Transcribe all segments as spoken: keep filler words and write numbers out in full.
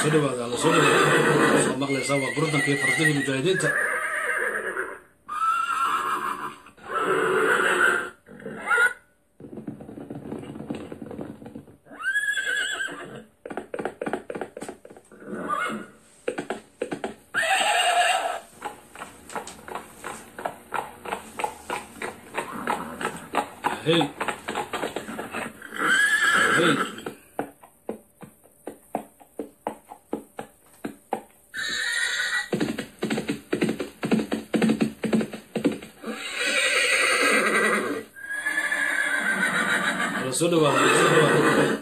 سلوا على سلوا صار مغلى سوا بردن كيف فردين المجاهدين هي هي سلوا سلوا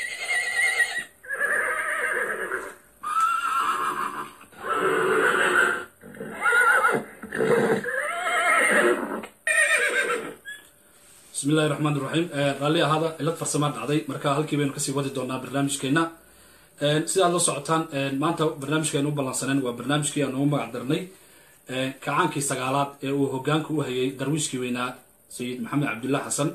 بسم الله الرحمن الرحيم قالي هذا إلا فرسمان عضي مركا هالكي بينو كسي ودي دونا برنامج كينا سيدا الله سعطان ما أنت برنامج كينو بلانسانين وبرنامج كيانو مقدرني كعانكي سقالات وهوغانكو وهي درويشكي وينا سيد محمد عبد الله حسن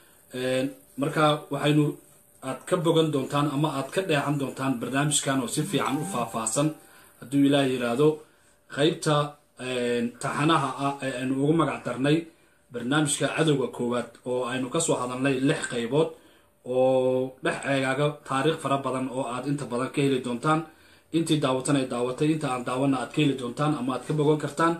مركا وحينو aad ka bogan doontaan ama aad ka dheehan doontaan barnaamijkan oo si fiican u faahfaahsan haduu ilaahay yiraahdo qaybta taxanaha ah ee aanu ugu magac darnay barnaamijka cadawga koowaad oo aynu ka soo hadalnay lix qaybood oo dhex eegaaga taariikh fara badan oo aad inta badan ka heli doontaan intii daawatan ay daawatay inta aan daawana aad ka heli doontaan ama aad ka bogan kartaan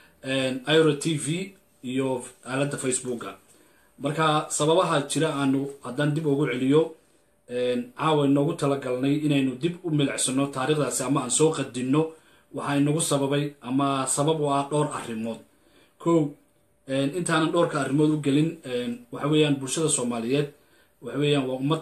Airo T V iyo aalada Facebooka marka sababaha jira aanu hadan dib ugu celiyo een caawa inoogu tala galnay inaynu dib u milicsano taariikhdaasi ama aan soo qadinno waxa inagu sababay ama sabab oo ah dhowr arrimood koow een intaan dhowrka arrimood u galin een waxa weeyaan bulshada Soomaaliyeed waxa weeyaan waa ummad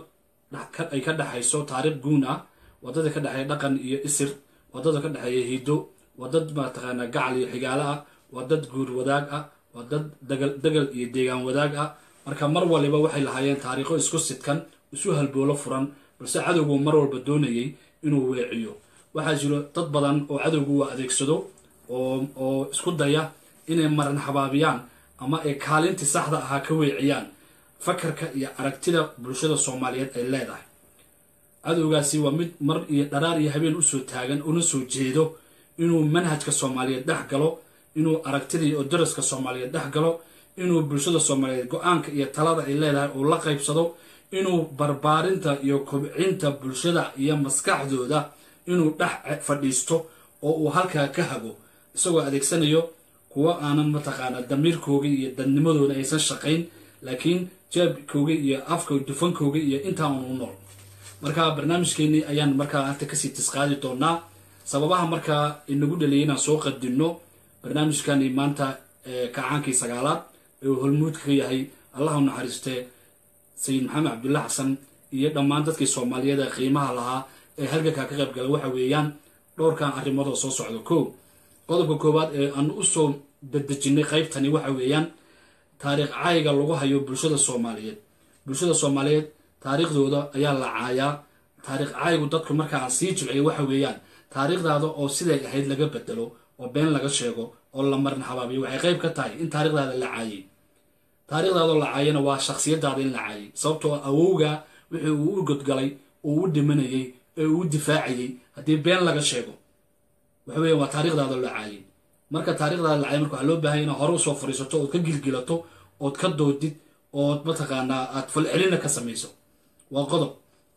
ay ka dhaxayso taariikh guun ah wadada ka dhaxay dhaqan iyo isir wadada ka dhaxay hido wadad ma taqaana gacal iyo xigaala ah wadad guur wadaag ah wadad dagal dagal iyo deegaan wadaag ah marka mar waliba waxay lahaayeen taariikho isku sidkan isu halboolo furan balse cadawgu mar walba doonayay inuu weeciyo waxa jiro dad badan oo cadawgu waa adeegsado oo oo isku daya inay maran xabaabiyaan ama ay kaalintii saxda ah ka weeciyaan fakarka iyo aragtida bulshada Soomaaliyeed ay leedahay cadawgaasi waa mid mar iyo dharaar iyo habeen u soo taagan una soo jeedo inuu manhajka Soomaaliyeed dhex galo inuu aragtida iyo daraska Soomaaliyeed dhex galo inuu bulshada Soomaaliyeed go'aanka iyo talada ay leedahay oo la qaybsado inuu barbaarinta iyo kobcinta bulshada iyo maskaxdooda inuu dhex fadhiisto oo uu halka ka hago isagoo adeegsanayo kuwa aanan mataqaana damiirkooga iyo dadnimadooda aysan shaqayn laakiin jeebkooga iyo afkooga dufankooga iyo inta uu nool marka barnaamijkeeni ayaan marka inta ka sii tisqaadi doonaa sababaha marka inagu dhaleeyna soo qadino barnaamijkani maanta kacaankii sagaalaad ee holmuud ka yahay Allahu naxariiste سيد محمد عبد الله حسن iyo dhamaan dadkii Soomaaliyeed ee qiimaha lahaa ee halka ka qayb galay waxa weeyaan dhowrkan arimood oo soo socdo koow qodobka koowaad ee aan u soo dadajinay qaybtani waxa weeyaan taariikh cayga lagu hayo bulshada Soomaaliyeed bulshada Soomaaliyeed taariikhdooda ayaa la caayaa taariikh caygu dadku marka aan sii jilcay waxa weeyaan taariikhdaada oo siday ahayd laga bedelo oo been laga sheego oo la marin xabaabiyo waxay qayb ka tahay in taariikhdaada la caayay taariikhdaada la caayana waa shakhsiyadaada in la caayay sababtoo awowga wixii uu u godgalay oo u dhimanayay ee uu difaacayay hadii been laga sheego waxa weeyaan waa taariikhdaada la caayay marka taariikhdaada la caayay marka waxa loo baahan yahay hore u soo fariisato oo ka gilgilato oo ka doodid oo mataqaana aad fal celina ka sameeyso waa qodob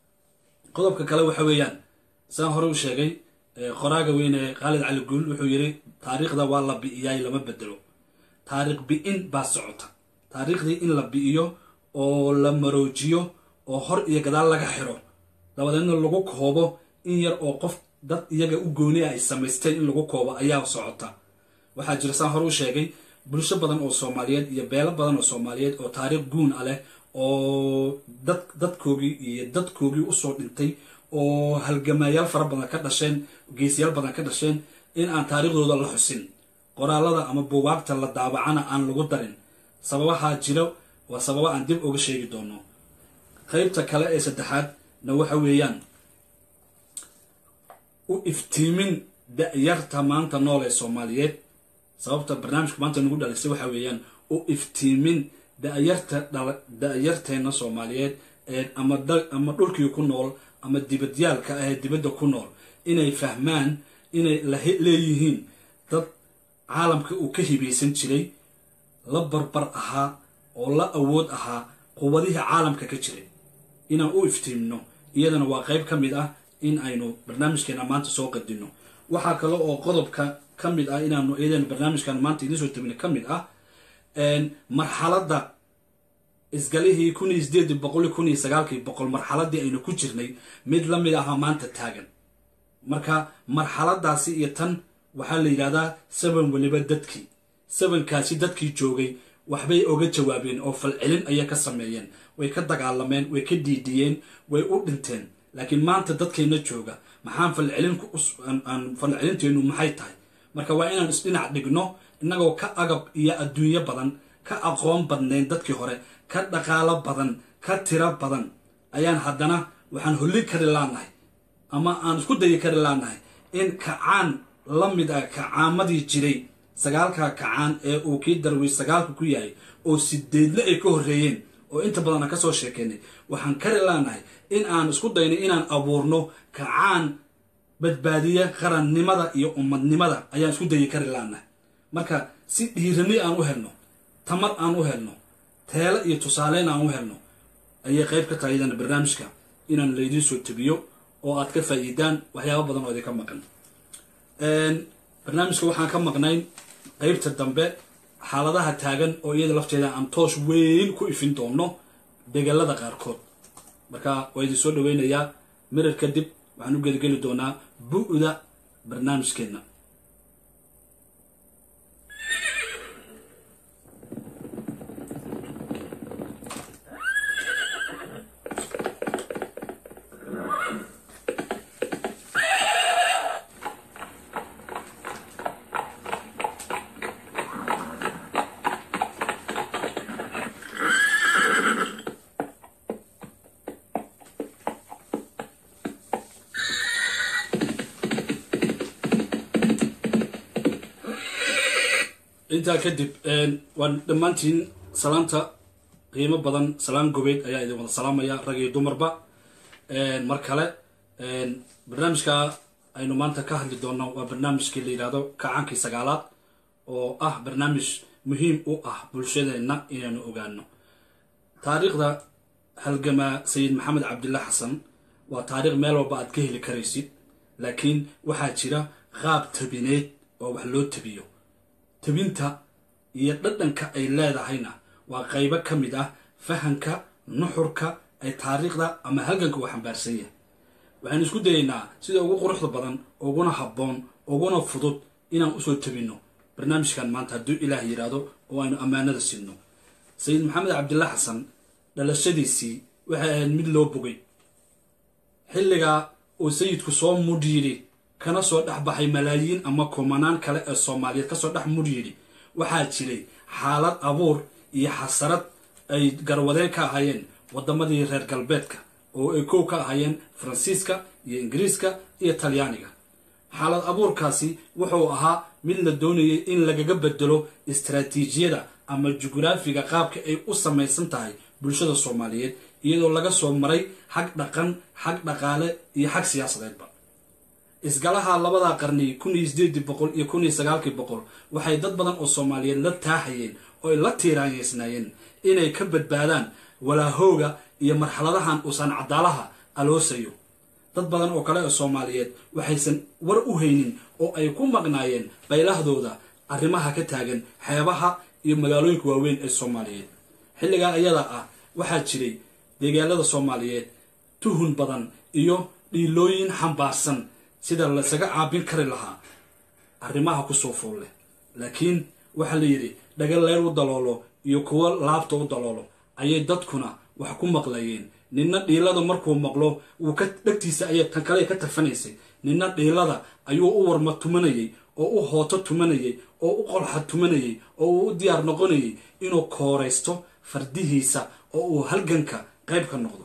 qodobka kale waxa weeyaan saan hore u sheegay qoraaga weyn ee Khalid Cali Guul wuxuu yiri taariikhda waa la bi'iyay lama bedelo taariikh bi'in baa socota taariikhdii in la bi'iyo oo la maroojiyo oo hor iyo gadaal laga xiro dabadeedna lagu koobo in yar oo qof dad iyaga u gooni ay sameysteen in lagu koobo ayaa socota waxa jira saan hore u sheegay bulsho badan oo Soomaaliyeed iyo beelo badan oo Soomaaliyeed oo taariikh guun ah leh oo dad dadkoogii iyo dadkoogii u soo dhintay oo halgamayaal fara badan ka dhasheen geesiyaal badan ka dhasheen in aan taariikhdooda la xusin qoraalada ama buugaagta la daabacana aan lagu darin sababaha jiro waa sababa aan dib uga sheegi doono qaybta kale ee saddexaad na waxa weeyaan u iftiimin da'yarta maanta nool ee Soomaaliyeed sababta barnaamijka maanta nagu dhalisay waxa weeyaan u iftiimin da'yarta da'yarteena Soomaaliyeed ee ama ama dhulkii ku nool ama dibadyaalka ah ee dibadda ku nool inay fahmaan inay leeyihiin dad caalamka uu ka hibaysan jiray la barbar ahaa oo la awood ahaa quwadihii caalamka ka jiray inaan u iftiimno iyadana waa qayb ka mid ah in aynu barnaamijkeena maanta soo qadino waxaa kale oo qodobka ka mid ah inaanu iyadana barnaamijkan maanta idiin soo tabina ka mid ah marxaladda isgalihii kun iyo sideed boqol kun iyo sagaalkii boqol marxaladii aynu ku jirnay mid la mid aha maanta taagan marka marxaladaasi iyo tan waxaa la yidhahdaa saban weliba dadkii sabankaasi dadkii joogay waxbay oga jawaabeen oo falcelin ayay ka sameeyeen way ka dagaalameen way ka diidiyeen way u dhinteen laakiin maanta dadkeena jooga maxaan falcelin aan falcelinteenu maxay tahay marka waa inaan isdhinac dhigno innagoo ka agab iyo adduunyo badan ka aqoon badnayn dadkii hore ka dhaqaalo badan ka tiro badan ayaan haddana waxaan holli kari laanahay ama aan isku dayi kari laanahay in kacaan la mid ah kacaamadii jiray sagaalka kacaan ee uu kii darwiish sagaalka ku yahay oo sideedna ay ka horreeyeen oo inta badan aan ka soo sheekeynay waxaan kari laanahay in aan isku dayno inaan abuurno kacaan badbaadiya qarannimada iyo ummadnimada ayaan isku dayi kari laanahay marka si dhiirani aan u helno tamar aan u helno teelo iyo tusaaleyn aan u helno ayay qayb ka tahay idana barnaamijka inaan laydiin soo tabiyo oo aad ka faa'iidaan waxyaabo badan oo idinka maqan barnaamijka waxaan ka maqnayn qaybta dambe xaaladaha taagan oo iyada lafteeda aan toos weyn ku ifin doono degalada qaarkood marka waa idin soo dhaweynayaa mirar kadib waxaan u gedgeli doonaa bu'da barnaamijkeena intaa kadib waan dhammaantiin salaanta qiimo badan salaan gobeed ayaa idin wada salaamaya rag iyo dumarba mar kale barnaamijka aynu maanta ka hadli doono waa barnaamijkii la yidhahdo kacaankii sagaalaad oo ah barnaamij muhiim u ah bulshadeenna inaanu ogaano taariikhda halgamaa sayid maxamed cabdilla xasan waa taariikh meel walba aad ka heli karaysid laakiin waxaa jira qaab tabineed oo wax loo tabiyo tabinta iyo dhadhanka ay leedahayna waa qaybo ka mid ah fahanka nuxurka ay taariikhda ama halganka uu xambaarsan yahay waxaynu isku dayaynaa sida ugu quruxda badan uguna habboon uguna fudud inaan usoo tabinno barnaamijkan maanta hadduu ilaah yidhaahdo oo aynu ammaanada sinno sayid maxamed cabdilla xasan dhalashadiisii waxay ahayd mid loo bogay xilligaa uu sayidku soo mudh yidhi kana soo dhex baxay malaayiin ama kumanaan kale ee soomaaliyeed kasoo dhex mudh yidhi waxaa jiray xaalad abuur iyo xasarad ay garwadeen ka ahaayeen waddamadii reer galbeedka oo ay kow ka ahaayeen faransiiska iyo ingiriiska iyo talyaaniga xaalad abuurkaasi wuxuu ahaa mid la doonayay in lagaga bedelo istaraatiijiyada ama jugraafiga qaabka ay u samaysan tahay bulshada soomaaliyeed iyadoo laga soo maray xag dhaqan xag dhaqaale iyo xag siyaasadeedba isgalaha labada qarni kun iyo sideed boqol iyo kun iyo sagaalkii boqol waxay dad badan oo soomaaliyeed la taaxayeen oo ay la tiiraanyeysnaayeen inay ka badbaadaan walaahooga iyo marxaladahan uusan cadaalaha aloosayo dad badan oo kale oo soomaaliyeed waxaysan war u haynin oo ay ku maqnaayeen baylahdooda arrimaha ka taagan xeebaha iyo magaalooyinka waaweyn ee soomaaliyeed xilligaa ayada ah waxaa jiray deegaanada soomaaliyeed tuhun badan iyo dhiilooyin xambaarsan sida lasaga caabin kari lahaa arrimaha kusoo fool leh laakiin waxaa la yidhi dhagal leer u daloolo iyo kuwo laabta u daloolo ayay dadkuna wax ku maqlayeen ninna dhiilada markuu maqlo uu ka dhagtiisa ayay tan kale ka tafanaysay ninna dhiilada ayuu u warma tumanayay oo u hooto tumanayay oo u qolxa tumanayay oo uu u diyaar noqonayay inuu kooraysto fardihiisa oo uu halganka qayb ka noqdo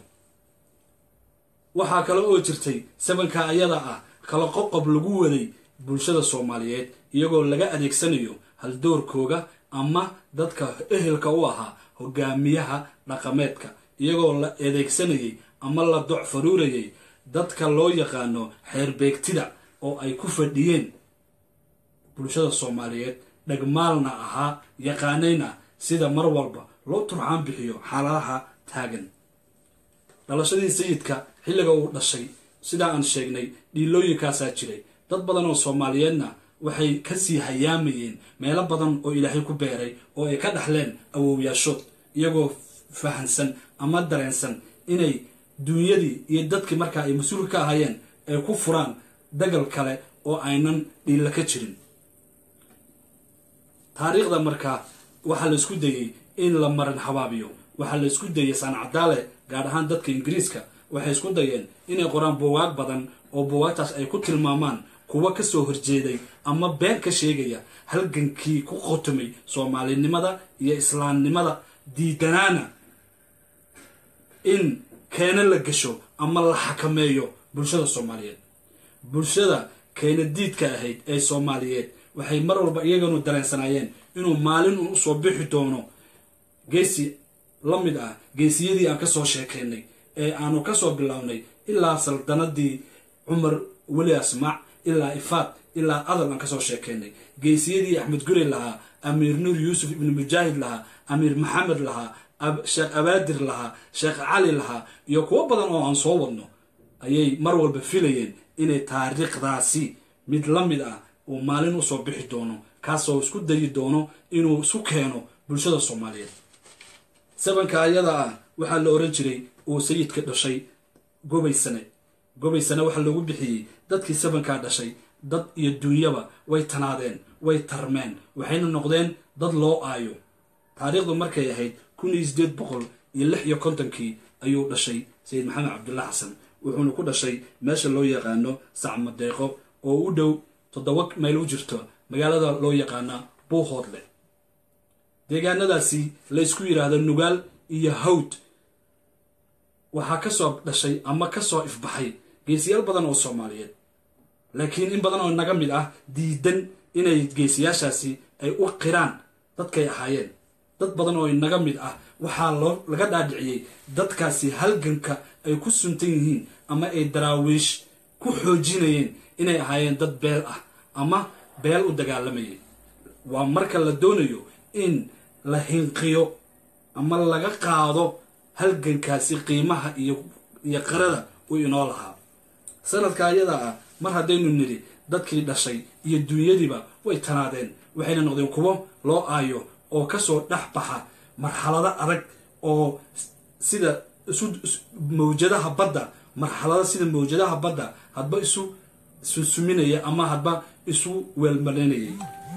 waxaa kale oo jirtay sabanka ayada ah kala qoqob lagu waday bulshada soomaaliyeed iyagoo laga adeegsanayo haldoorkooga ama dadka ehelka u ahaa hogaamiyaha dhaqameedka iyagoo la adeegsanayay ama la doc faruurayay dadka loo yaqaano xeerbeegtida oo ay ku fadhiyeen bulshada Soomaaliyeed dhagmaalna ahaa yaqaanayna sida mar walba loo turxaan bixiyo xaaladaha taagan dhalashadii sayidka xilliga uu dhashay sida aan sheegnay dhiilooyinkaasaa jiray dad badan oo Soomaaliyeedna waxay ka sii hayaamayeen meelo badan oo Ilaahay ku beeray oo ay ka dhaxleen awowyaashood iyagoo fahansan ama dareensan inay dunyadii iyo dadkii markaa ay mas'uul ka ahaayeen ay ku furaan dagal kale oo aynan dhiila ka jirin taariikhda markaa waxa la isku dayay in la marin habaabiyo waxa la isku dayay sanacadaale gaar ahaan dadka Ingiriiska waxay isku dayeen inay qoraan buugaag badan oo buugaagtaas ay ku tilmaamaan kuwa ka soo horjeeday ama been ka sheegaya halgankii ku qotomay Soomaalinimada iyo Islaamnimada diidanaana in keena la gasho ama la xakameeyo bulshada Soomaaliyeed bulshada keena diidka ahayd ee Soomaaliyeed waxay mar walba iyaguna dareensanayeen inuu maalin uu soo bixi doono geesi lamid ah geesiyadii aan ka soo sheekeynay ee aanu ka soo bilownay ilaa saldanadii Umar wali Asmac ilaa Ifaad ilaa adal aan ka soo sheekeynay geesiyadii Axmed Gurey lahaa Amir Nur Yusuf ibn Mujahid lahaa Amir Maxamed lahaa Sheekh Abaadir lahaa Sheekh Cali lahaa iyo kuwa badan oo aan soo wadno ayay mar walba filayeen inay taariikhdaasi mid lamid ah oo maalin u soo bixi doono kaasoo isku dayi doono inuu isu keeno bulshada Soomaaliyeed sabanka ayada ah waxa la oran jiray oo sayidka dhashay gobaysane gobaysane waxa lagu bixiyay dadkii sabanka dhashay dad iyo dunyaba way tanaadeen way tarmeen waxayna noqdeen dad loo aayo taariikhdu markay ahayd kun iyo sideed boqol iyo lix iyo konton-kii ayuu dhashay Sayid Maxamed Cabdulla Xasan wuxuuna ku dhashay meesha loo yaqaano Sacmadeeqo oo u dhow toddoba mayl u jirto magaalada loo yaqaana Buuhoodle deegaanadaasi la isku yiraahdo Nugaal iyo Hawd waxa ka soo dhashay ama ka soo ifbaxay geesiyaal badan oo Soomaaliyeed laakiin in badan oo naga mid ah diidan inay geesiyaashaasi ay u qiraan dadkay ahaayeen dad badan oo naga mid ah waxa loo laga dhaadhiciyay dadkaasi halganka ay ku suntan yihiin ama ay daraawiish ku xoojinayeen inay ahaayeen dad beel ah ama beel u dagaalamayay waa marka la doonayo in la hinqiyo ama laga qaado halgankaasi qiimaha iyo iyo qarada uu inoo lahaa sanadka ayada ah mar haddaynu niri dadkii dhashay iyo dunyadiiba way tanaadeen waxayna noqdeen kuwo loo aayo oo ka soo dhaxbaxa marxalada adag oo sida isu mawjadaha badda marxalada sida mawjadaha badda hadba isu susuminaya ama hadba isu weelmarinayay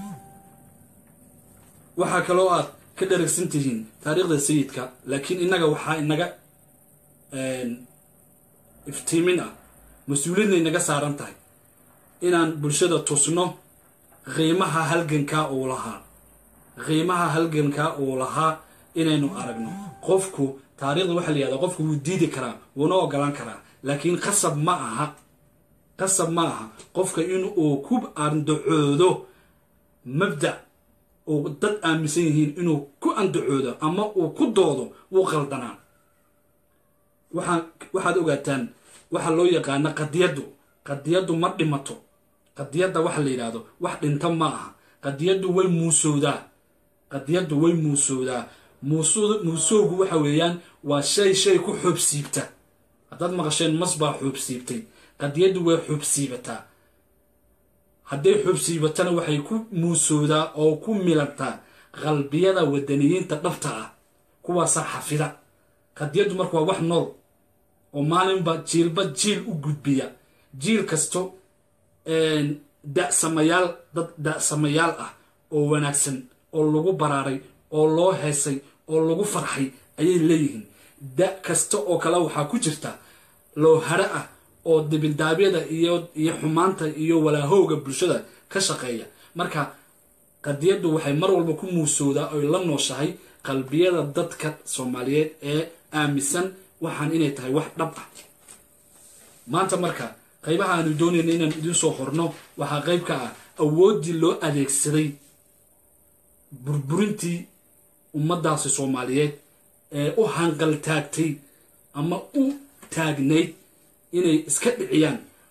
waxa kale oo aad ka dheregsantihiin taariikhda sayidka laakiin inaga waxa inaga een iftiimin ah mas'uuliyadna inaga saaran tahay inaan bulshada tusno qiimaha halganka uu lahaa qiimaha halganka uu lahaa inaynu aragno qofku taariikhda waxa la yiraahdo qofku wuu diidi karaa wuuna ogolaan karaa laakiin qasab ma aha qasab ma aha qofka inuu ku andacoodo mabda oo dad aaminsan yihiin inuu ku andacoodo ama uu ku doodo wuu qaldanaa waxa waxaad ogaataan waxa loo yaqaan qadiyadu qadiyadu ma dhimato qadiyada waxa la yiraahdo wax dhinta ma aha qadiyadu way muusoodaa qadiyadu way muusoodaa muusoo muusoogu waxa weeyaan waa shay shay ku xubsiibta hadad maqasheen masbaa xubsiibtay qadiyadu way xubsiibataa hadday xubsiibatana waxay ku muusoodaa oo ku milantaa qalbiyada wadaniyiinta dhabta ah kuwaas xafida qadiyadu marka waa wax nool oo maalinba jiilba jiil u gudbiya jiil kasto een da samayaal dad da samayaal ah oo wanaagsan oo lagu baraaray oo loo heesay oo lagu farxay ayay leeyihiin da kasto oo kala waxa ku jirta loo hara ah oo dibildaabyada iyo iyo xumaanta iyo walaahowga bulshada ka shaqeeya marka qadiyadu waxay mar walba ku muusoodaa oo la nooshahay qalbiyada dadka Soomaaliyeed ee aaminsan waxaan inay tahay wax dhab ah maanta marka qaybaha aanu doonayno inaan idin soo horno waxa qayb ka ah awoodii loo adeegsaday burburintii ummadaasi Soomaaliyeed ee u hanqal taagtay ama u taagneyd inay iska dhiciyaan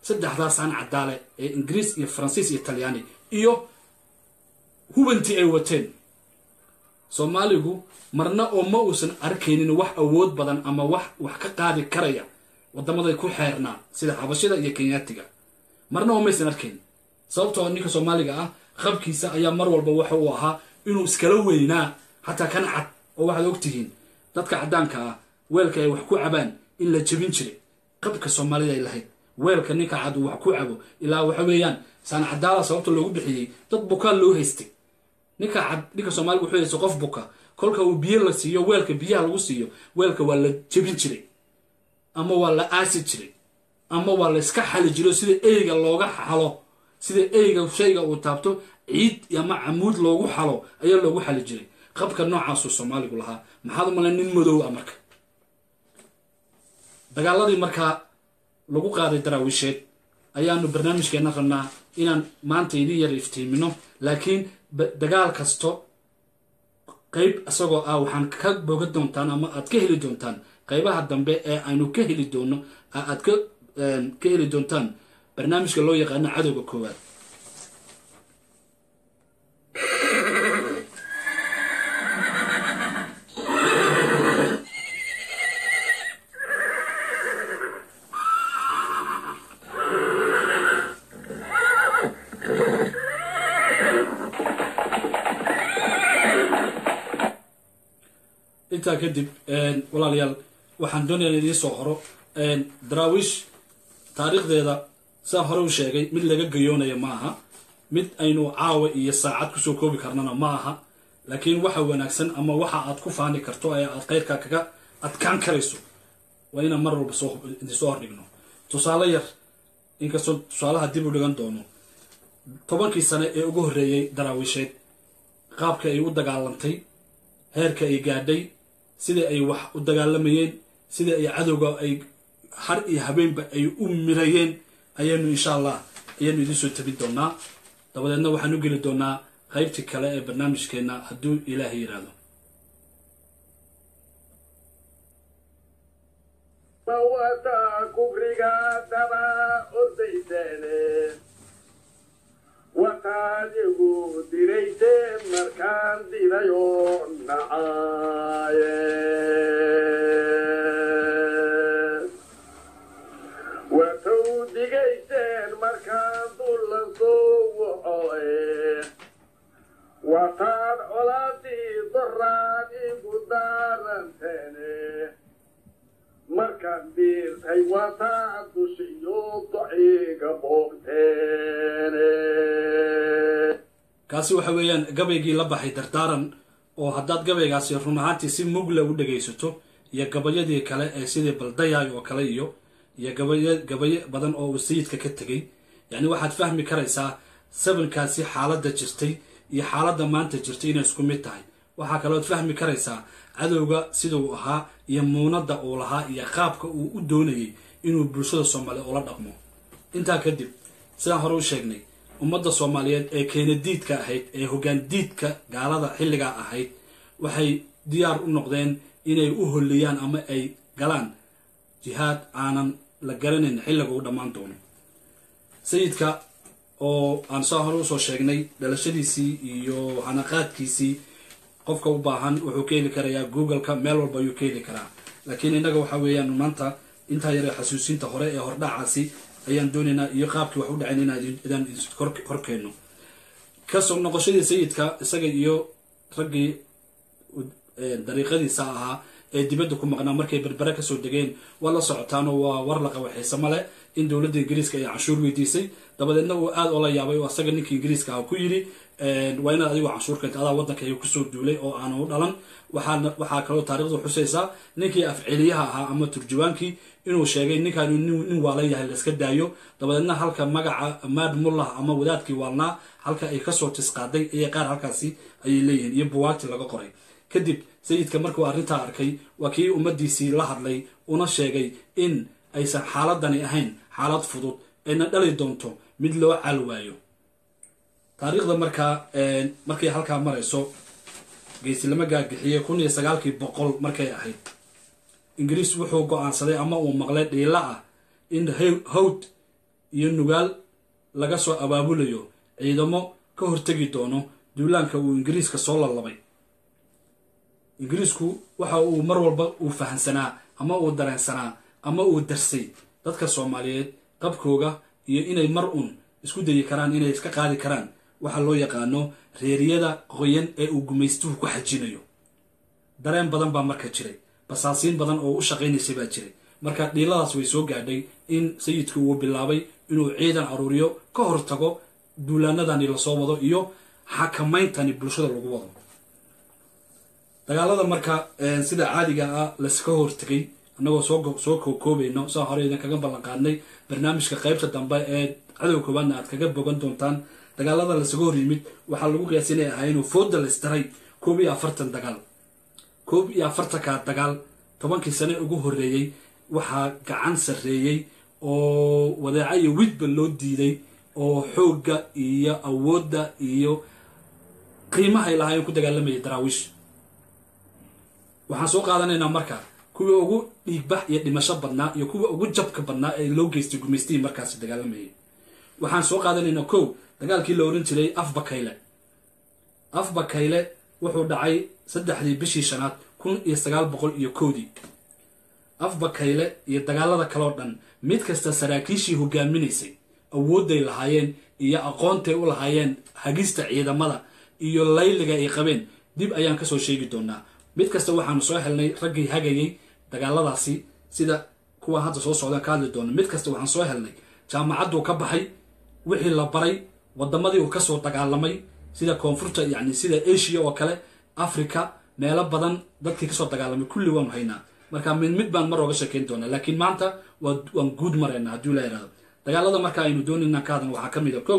saddexdaas aan cadaale ee ingiriis iyo faransiis iyo talyaani iyo hubantii ay wateen soomaaligu marna oo ma uusan arkaynin wax awood badan ama wax wax ka qaadi karaya wadamaday ku xeernaa sida xabashida iyo kenyaatiga marna oo maysan arkayn sababtoo ninka soomaaliga ah qabkiisa ayaa mar walba waxa uu ahaa inuu iskala weynaa xataa kan cad oo waxaad ogtihiin dadka cadaanka ah weelka ay wax ku cabaan in la jebin jiray qabka soomaalida ay lahayd weelka ninka cad uu wax ku cabo ilaa waxa weeyaan saan cadaala sababta loogu bixiyey dad bukaan loo haystay ninka cad ninka soomaaliga wuxuu haysto qof buka kolka uu biyo la siiyo weelka biyaha lagu siiyo weelka waa la jebin jiray ama waa la aasi jiray ama waa la iska xali jiro sida eyga looga xalo sida eyga shayga uu taabto ciid ama camuud loogu xalo ayaa loogu xali jiray qabka noocaasuu soomaaligu lahaa maxaad u malayn nin madow ah marka dagaaladii markaa lagu qaaday daraawiisheed ayaanu barnaamijkeena rabnaa inaan maanta idin yar iftiimino laakiin dagaal kasto qayb asagoo ah waxaan ka boga doontaan ama aad ka heli doontaan qaybaha dambe ee aynu ka heli doono aad ka ka heli doontaan barnaamijka loo yaqaano cadowga koowaad intaa kadib walaalayaal waxaan doonayaa idiin soo horo daraawiish taariikhdeeda saa hore u sheegay mid laga gayoonayo ma aha mid aynu caawa iyo saacad kusoo koobi karnana ma aha laakiin waxa wanaagsan ama waxa aad ku faani karto ee aad khayrka kaga adkaan karayso waa inaan mar walba soo soo hordhigno tusaale yar inkastoo tusaalaha dib u dhigan doono tobankii sane ee ugu horreeyey daraawiisheed qaabka ay u dagaalantay heerka ay gaadhay sida ay wax u dagaalamayeen sida ay cadowga ay har iyo habeenba ay u mirayeen ayaanu insha allah ayaanu idin soo tabin doonaa dabadeedna waxaan u geli doonaa qaybtii kale ee barnaamijkeena hadduu ilaahay yiraahdo mawata kubriga daba ordaysane waqaadigu dirayse markaan didayo nacaaye watow digayseen markaan dullan soo wacoe waqaad colaadii daraan igu daaranteene markaan biirtay wataa dushiyo daciiga boogteene kaasi waxa weeyaan gabaygii la baxay dardaaran oo haddaad gabaygaasi run ahaantii si mugla u dhagaysato iyo gabayadii kale ee sidii baldayaay oo kale iyo iyo gabayo gabayo badan oo uu sayidka ka tegay yacni waxaad fahmi karaysaa sabankaasi xaaladda jirtay iyo xaaladda maanta jirtay inay isku mid tahay waxaa kalood fahmi karaysaa cadowga sida uu ahaa iyo muunadda uu lahaa iyo qaabka uu u doonayay inuu bulshada soomaaliya ula dhaqmo intaa kadib sidaan hore u sheegnay ummadda soomaaliyeed ee keenadiidka ahayd ee hoggaan diidka gaalada xilligaa ahayd waxay diyaar u noqdeen inay u holliyaan ama ay galaan jihaad aanan la garanayn xilliga u dhammaan doono sayidka oo aan saa hore usoo sheegnay dhalashadiisii iyo hanaqaadkiisii qofka u baahan wuxuu ka heli karayaa googleka meel walba ayuu ka heli karaa laakiin innaga waxa weeyaan maanta intaa yare xasuusinta hore ee hordhacaasi ayaan doonaynaa iyo qaabkii wax u dhacayn inaan horkeenno kasoo noqoshadii sayidka isaga iyo raggii dariiqadiisa ahaa ee dibadda ku maqnaa markay berbere kasoo degeen waa la socotaanoo waa war la qawaxaysa male in dowladda ingiriiska ay canshuur weydiisay dabadeedna uu aad oola yaabay oo asaga ninkii ingiriiska ah ku yidhi waa inaad adigoo canshuur keenta adaa waddanka ay kusoo duulay oo aanu u dhalan waxaana waxaa kaloo taarikhdu xusaysaa ninkii afceliyaha ahaa ama turjubaankii inuu sheegay ninkaanu nin waala yahay la iska daayo dabadeedna halka magaca maad mullah ama wadaadkii waalnaa halka ay kasoo tisqaaday iyo qaar halkaasi ayay leeyihiin iyo buwaagti laga qoray kadib sayidka markuu arrintaa arkay waa kii ummadiisii la hadlay una sheegay in aysan xaaladani ahayn xaalad fudud ayna dhali doonto mid loo cal waayo taariikhda markaa markay halkaa marayso geesilama gaagixiyey kun iyo sagaalkii boqol markay ahayd ingiriis wuxuu go-aansaday ama uu maqlay dhiila ah in hawd iyo nugaal laga soo abaabulayo ciidamo ka hortegi doono duulaanka uu ingiriiska soo lalabay. ingiriisku waxa uu mar walba uu fahansanaa ama uu dareensanaa ama uu darsay dadka Soomaaliyeed qabkooga iyo inay mar un isku dayi karaan inay iska qaadi karaan waxa loo yaqaano reeriyada qoyan ee uu gumaystuhu ku xajinayo. dareen badan baa marka jiray, basaasiin badan oo u shaqeynaysay baa jiray. marka dhiiladaas way soo gaadhay in sayidku uu bilaabay inuu ciidan aruuriyo ka hortago duulaanadani la soo wado iyo xakamayntani bulshada lagu wado. dagaalada marka sida caadiga ah la iska hortagay anagoo soo soo koobayno soo horeeyna kaga ballan qaadnay barnaamijka qaybta dambe ee cadow kooban aad kaga bogan doontaan. dagaalada la isaga hor yimid waxa lagu qiyaasinay ahaa inuu fooda la istaray koob iyo afartan dagaal koob iyo afartan ka dagaal tobankii sano ugu horeeyay waxaa gacan sareeyay oo wadaaca iyo widba loo diiday oo xoogga iyo awoodda iyo qiimaha ay lahaayeen ku dagaalamayay daraawiish. waxaan soo qaadanaynaa marka kuwii ugu dhiigbax iyo dhimasho badnaa iyo kuwa ugu jabka badnaa ee loo geystay gumaystii markaasi dagaalamayay. waxaan soo qaadanaynaa kow dagaalkii la oran jiray afbakayle. afbakayle wuxuu dhacay saddexdii bishii shanaad kun iyo sagaal boqol iyo kowdii. afbakayle iyo dagaalada kale oo dhan mid kasta saraakiishii hogaaminaysay awooday lahaayeen iyo aqoontay u lahaayeen hagista ciidamada iyo layliga ay qabeen dib ayaan ka soo sheegi doonaa. mid kasta waxaanu soo helnay raggii hagayay dagaaladaasi sida kuwa hadda soo socdaan ka hadli doona. mid kasta waxaan soo helnay jaamacaddu ka baxay, wixii la baray, wadamadii uu ka soo dagaalamay sida koonfurta yacni sida Asia oo kale, Africa meelo badan dadkii ka soo dagaalamay kulli waan haynaa. marka mid mid baan mar uga sheekeyn doonaa, laakiin maanta waan guud marayna haddii la yiraahdo. dagaalada marka aynu doonayna ka hadlan waxaa ka mid ah kow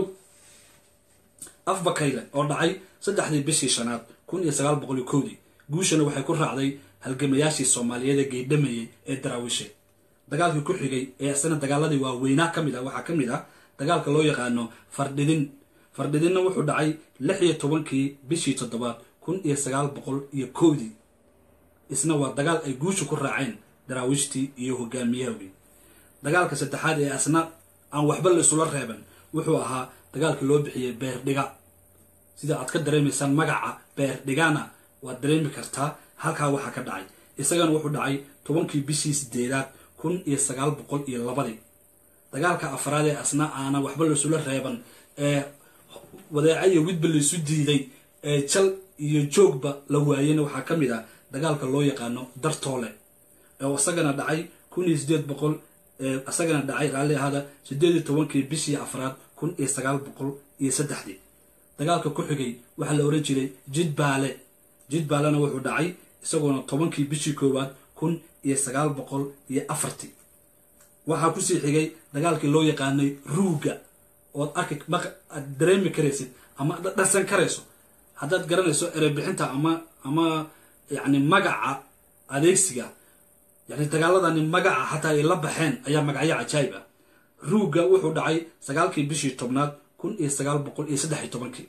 afbakayle oo dhacay saddexdii bishii shanaad kun iyo sagaal boqol iyo kowdii. guushana waxay ku raacday halgamayaashii Soomaaliyeed ee geedhamayay ee daraawiishe. dagaalkii ku xigay ee asana dagaaladii waaweynaa ka mid ah waxaa ka mid ah dagaalka loo yaqaano fardhidin. fardhidinna wuxuu dhacay lix iyo tobankii bishii toddobaad kun iyo sagaal boqol iyo kowdii. isna waa dagaal ay guusha ku raaceen daraawiishtii iyo hogaamiyahoodii. dagaalka saddexaad ee asna aan waxba la isula reeban wuxuu ahaa dagaalka loo bixiyay beerdhiga. sida aad ka dareemaysaan magaca beerdhigana waad dareemi kartaa halkaa waxaa ka dhacay. isagana wuxuu dhacay tobankii bishii sideedaad kun iyo sagaal boqol iyo labadii. dagaalka afraad ee asna aana waxba la isula reeban ee wadaaca iyo widba la isu diiday ee jal iyo joogba la waayeen waxaa ka mid ah dagaalka loo yaqaano dartoole ee isagana dhacay kun iyo sideed boqol ee isagana dhacay raalli ahada sideed iyo tobankii bishii afraad kun iyo sagaal boqol iyo saddexdii. dagaalka ku xigay waxaa la oran jiray jidbaale. jidbaalena wuxuu dhacay isagoona tobankii bishii koowaad kun iyo sagaal boqol iyo afartii. waxaa kusii xigay dagaalkii loo yaqaanay ruuga ood arki aad dareemi karaysid ama dhasan karayso haddaad garanayso erebixinta ama ama yacni magaca adeegsiga. yacni dagaaladani magaca xataa ay la baxeen ayaa magacyo cajaayib ah. ruuga wuxuu dhacay sagaalkii bishii tobnaad kun iyo sagaal boqol iyo saddex iyo tobankii.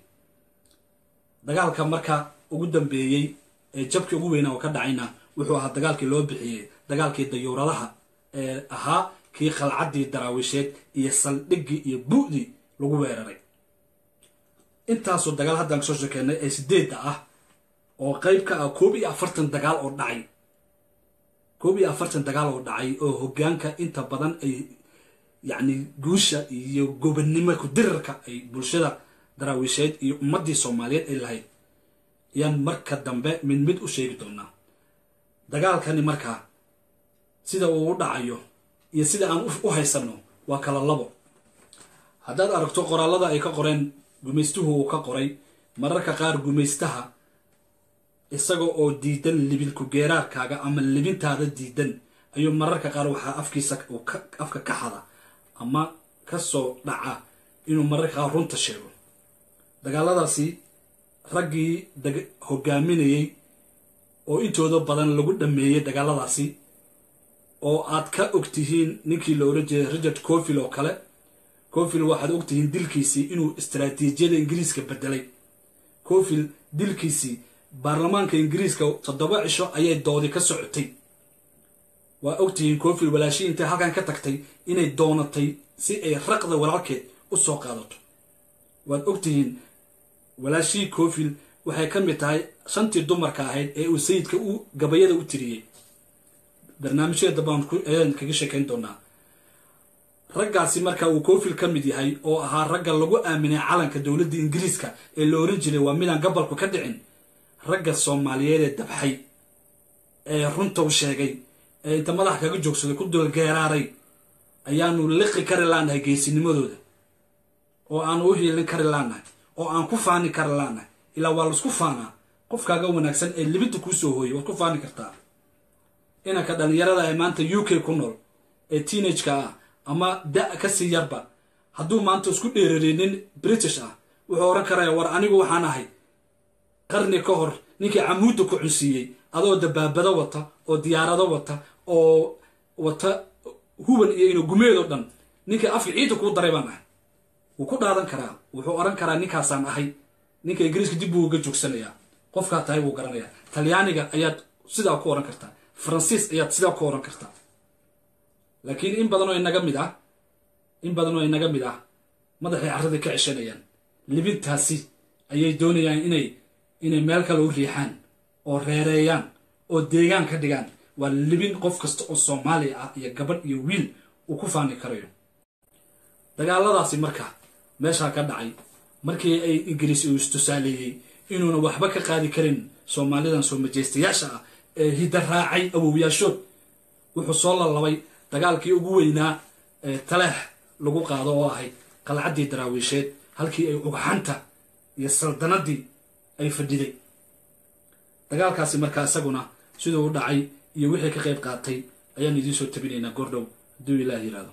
dagaalka marka ugu dambeeyey ee jabkii ugu weynaa oo ka dhacayna wuxuu ahaa dagaalkii loo bixiyey dagaalkii dayuuradaha ee ahaa kii qalcaddii daraawiisheed iyo saldhiggii iyo bu'dii lagu weeraray. intaasoo dagaal haddaan kasoo sheekeynay ee sideedda ah oo qayb ka ah koob iyo afartan dagaal oo dhacay. koob iyo afartan dagaal oo dhacay oo hoggaanka inta badan ay yacni guusha iyo gobonnimo ku dirarka ay bulshada daraawiisheed iyo ummaddii Soomaaliyeed ay lahayd ayaan marka dambe mid mid u sheegi doonaa. dagaalkani markaa sida uu u dhacayo iyo sida aan u haysano waa kala labo. haddaad aragto qoraalada ay ka qoreen gumaystuhu uu ka qoray mararka qaar gumaystaha isaga oo diidan libinku geeraarkaaga ama libintaada diidan ayuu mararka qaar waxaa afkiisa afka ka xada ama ka soo dhaca inuu mararka qaar runta sheego. dagaaladaasi raggii hogaaminayay oo intooda badan lagu dhameeyay dagaaladaasi oo aad ka ogtihiin ninkii la oran jiray Richard Cofield oo kale. Cofield waxaad ogtihiin dilkiisii inuu istiraatiijiyada Ingiriiska bedelay. Cofield dilkiisii baarlamaanka Ingiriiska toddoba cisho ayay doodi ka socotay. waa ogtihiin Cofield walaashii intay halkan ka tagtay inay doonatay si ay raqda walaalkeed u soo qaadato waad ogtihiin walaashii Koofil waxay ka mid tahay shantii dumarka ahayd ee uu sayidka u gabayada u tiriyay barnaamijyada baan ku ayaan kaga sheekayn doonaa raggaasi marka uu Koofil ka mid yahay oo ahaa ragga lagu aaminay calanka dawladda Ingiriiska ee la oran jiray waa midaan gabalku ka dhicin ragga Soomaaliyeed ee dabxay ee runta u sheegay ee inta madax kaga joogsaday ku dul geeraaray ayaanu liqi kari laanahay geesinimadooda oo aan u hiilin kari laanahay oo aan ku faani kari laanahay ilaa waa la isku faanaa qofkaaga wanaagsan ee libinta ku soo hooyay waad ku faani kartaa inaka dhalinyarada ay maanta U K ku nool ee teenage-ka ah ama da ka sii yarba hadduu maanta isku dheerareenin British ah wuxuu oran karaa war anigu waxaan ahay qarni ka hor ninkii camuudda ku cunsiiyey adoo dabaabada wata oo diyaarado wata oo wata huban iyo inuu gumeedo dhan ninkii afka ciida ku daray baan ahay wuu ku dhaadan karaa wuxuu oran karaa ninkaasaan ahay ninka Ingiriiska dib buu uga joogsanayaa qofka tahay buu garanayaa Talyaaniga ayaad sidaa ku oran kartaa Faransiis ayaad sidaa ku oran kartaa laakiin in badan oo inaga mid ah in badan oo inaga mid ah madaxay carrada ka cishanayaan libintaasi ayay doonayaan inay inay meel kale u riixaan oo reereeyaan oo deegaan ka dhigaan waa libin qof kasta oo Soomaali ah iyo gabadh iyo wiil uu ku faani karayo dagaaladaasi marka meesha ka dhacay markii ay Ingiriis u istusaaleeyay inuuna waxba ka qaadi karin Soomaalidan soo majeystayaasha ah ee hidda raacay awowyaashood wuxuu soo lalabay dagaalkii ugu weynaa ee Taleex lagu qaado oo ahay qalcadii daraawiisheed halkii ay ugxanta iyo saldanadii ay fadhiday dagaalkaasi markaa isaguna sidoo u dhacay iyo wixii ka qayb qaatay ayaan idin soo tabinaynaa gordhow haduu Ilaahay yiraahdo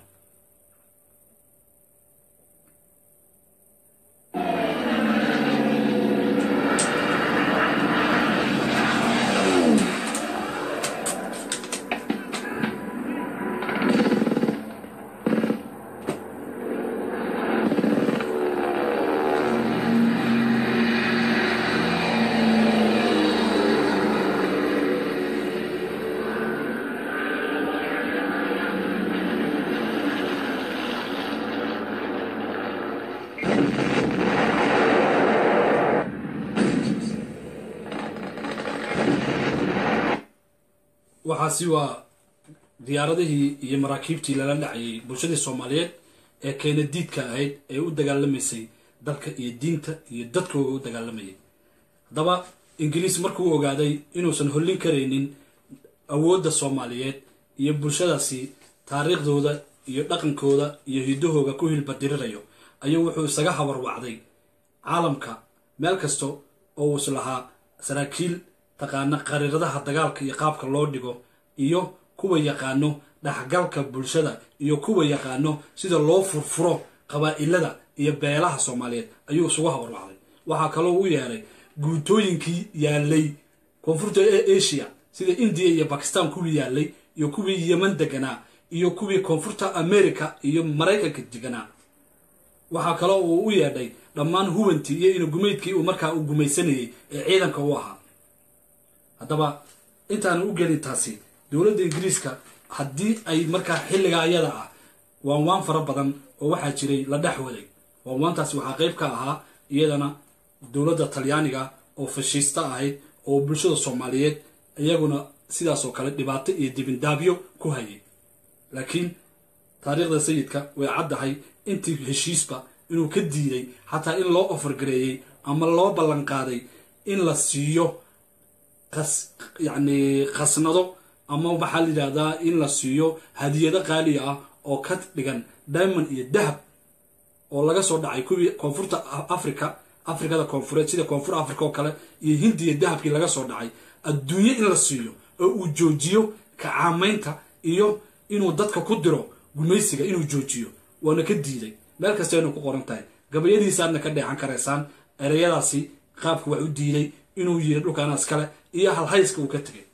waxaasi waa diyaaradihii iyo maraakiibtii lala dhacayay bulshadii Soomaaliyeed ee Keenadiidka ahayd ee u dagaalamaysay dalka iyo diinta iyo dadkooda u dagaalamayay hadaba Ingiriis markuu ogaaday inuusan hollin kareynin awoodda Soomaaliyeed iyo bulshadaasi taariikhdooda iyo dhaqankooda iyo hidahooda ku hilbadirirayo ayuu wuxuu isaga habarwacday caalamka meel kasto oo uu islahaa saraakiil taqaana qariiradaha dagaalka iyo qaabka loo dhigo iyo kuwa yaqaano dhaxgalka bulshada iyo kuwa yaqaano sida loo furfuro qabaa'ilada iyo beelaha Soomaaliyeed ayuu isugu habarwacday waxa kale oo uu yeeray guutooyinkii yaalay koonfurta Asia sida India iyo Pakistan kuwii yaalay iyo kuwii Yemen deganaa iyo kuwii koonfurta America iyo Mareykanka deganaa waxa kale oo uu yeedhay dhammaan hubantii iyo inuu gumeedkii uu markaa u gumaysanayay ee ciidanka u ahaa hadaba intaan u gelin taasi dawladda Ingiriiska haddii ay markaa xilliga ayada ah waan waan fara badan oo waxa jiray la dhaxwaday waan waantaasi waxa qayb ka ahaa iyadana dawladda Talyaaniga oo fashiista ahayd oo bulshada Soomaaliyeed iyaguna sidaas oo kale dhibaato iyo dibindaabyo ku hayay laakiin taariikhda sayidka way caddahay intii heshiisba inuu ka diiday xataa in loo offer gareeyay ama loo ballan qaaday in la siiyo qas yani qasnado ama waxa la yiraahdaa in la siiyo hadiyado qaali ah oo ka dhigan diamond iyo dahab oo laga soo dhacay kuwii koonfurta Afrika Afrikada koonfureed sida koonfur Afrika oo kale iyo Hindiya dahabkii laga soo dhacay adduunyo in la siiyo oo uu joojiyo ka caamaynta iyo inuu dadka ku diro gumaysiga inuu joojiyo waana ka diiday meel kasta inuu ku qoran tahay gabayadiisaadna ka dheexan kareysaan ereyadaasi qaabka wax u diiday inuu yiri dhulkaanaas kale iyo hal hayska uu ka tagay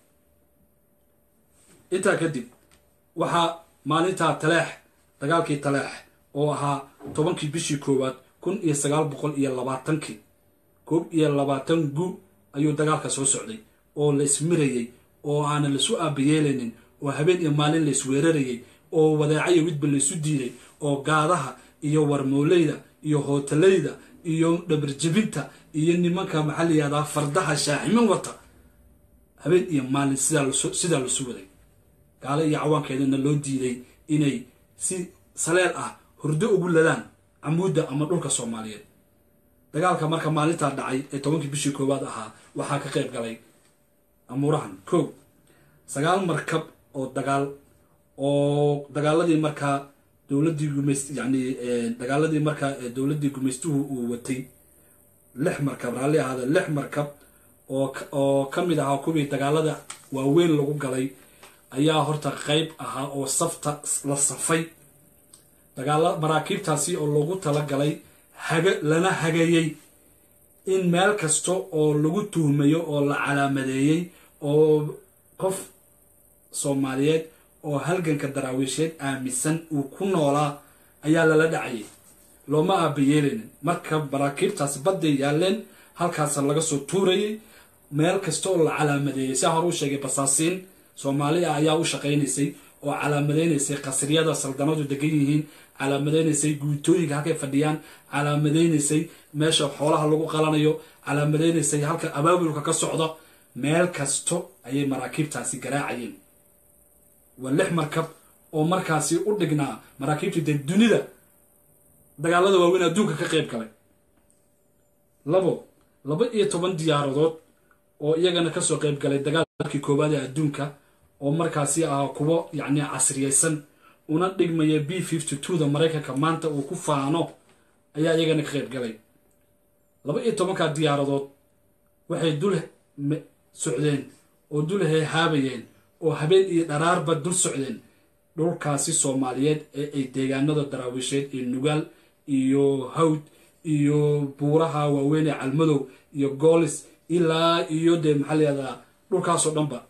inta kadib waxa maalinta Taleex dagaalkii Taleex oo ahaa tobankii bishii koowaad kun iyo sagaal boqol iyo labaatan-kii koob iyo labaatan gu ayuu dagaalka soo socday oo la ismirayay oo aan la soo aabiyeelinin oo habeen iyo maalin la isweerarayay oo wadaacay widba la isu diiday oo gaadaha iyo warmooleyda iyo hootalayda iyo dhabarjebinta iyo nimanka maxaa la yihahdaa fardaha shaaximin wata habeen iyo maalin sidaa lasu waday gaalo iyo cawaankeedana loo diiday inay si saleel ah hurdo ugu ladaan camuudda ama dhulka soomaaliyeed dagaalka marka maalintaa dhacay ee tobankii bishii koowaad ahaa waxaa ka qayb galay amuurahan kow sagaal markab oo dagaal oo dagaaladii markaa dowladdii gumayst yacni dagaaladii markaa dowladdii gumaystuhu uu watay lix markab raalli ahaada lix markab oo oo ka mid ahaa kuwii dagaalada waaweyn lagu galay ayaa horta qayb ahaa oo safta la safay dagaala maraakiibtaasi oo loogu talagalay haga lana hagayay in meel kasta oo lagu tuhmayo oo la calaamadeeyey oo qof Soomaaliyeed oo halganka daraawiisheed aaminsan uu ku noolaa ayaa lala dhacayay looma aabayeelin marka maraakiibtaasi badday yaaleen halkaas laga soo tuurayay meel kasta oo la calaamadeeyay si hore u sheegay basaasiin Soomaaliya ayaa u shaqeynaysay oo calaamadeynaysa qasriyada saldanadu degan yihiin calaamadeynaysa guutooyinka halkay fadhiyaan calaamadeynaysa meesha xoolaha lagu qalanayo calaamadeynaysa halka abaabulka ka socdo meel kasto ayay maraakiibtaasi garaacayeen waa lix markab oo markaasi u dhignaa maraakiibta dunida dagaalada waaweyn adduunka ka qayb galay labo laba iyo toban diyaaradood oo iyagana ka soo qayb galay dagaalkii koowaad ee adduunka oo markaasi ah kuwa yacni casriyeysan una dhigmaya B fifty-two da Mareykanka maanta uu ku faano ayaa iyagana ka qayb galay laba iyo tobanka diyaaradood waxay dul socdeen oo dul haabayeen oo habeen iyo dharaarba dul socdeen dhulkaasi Soomaaliyeed ee ay deegaanada daraawiisheed ee Nugaal iyo Hawd iyo buuraha waaweyn ee Calmadow iyo Goolis ilaa iyo de maxaliyada dhulkaas oo dhanba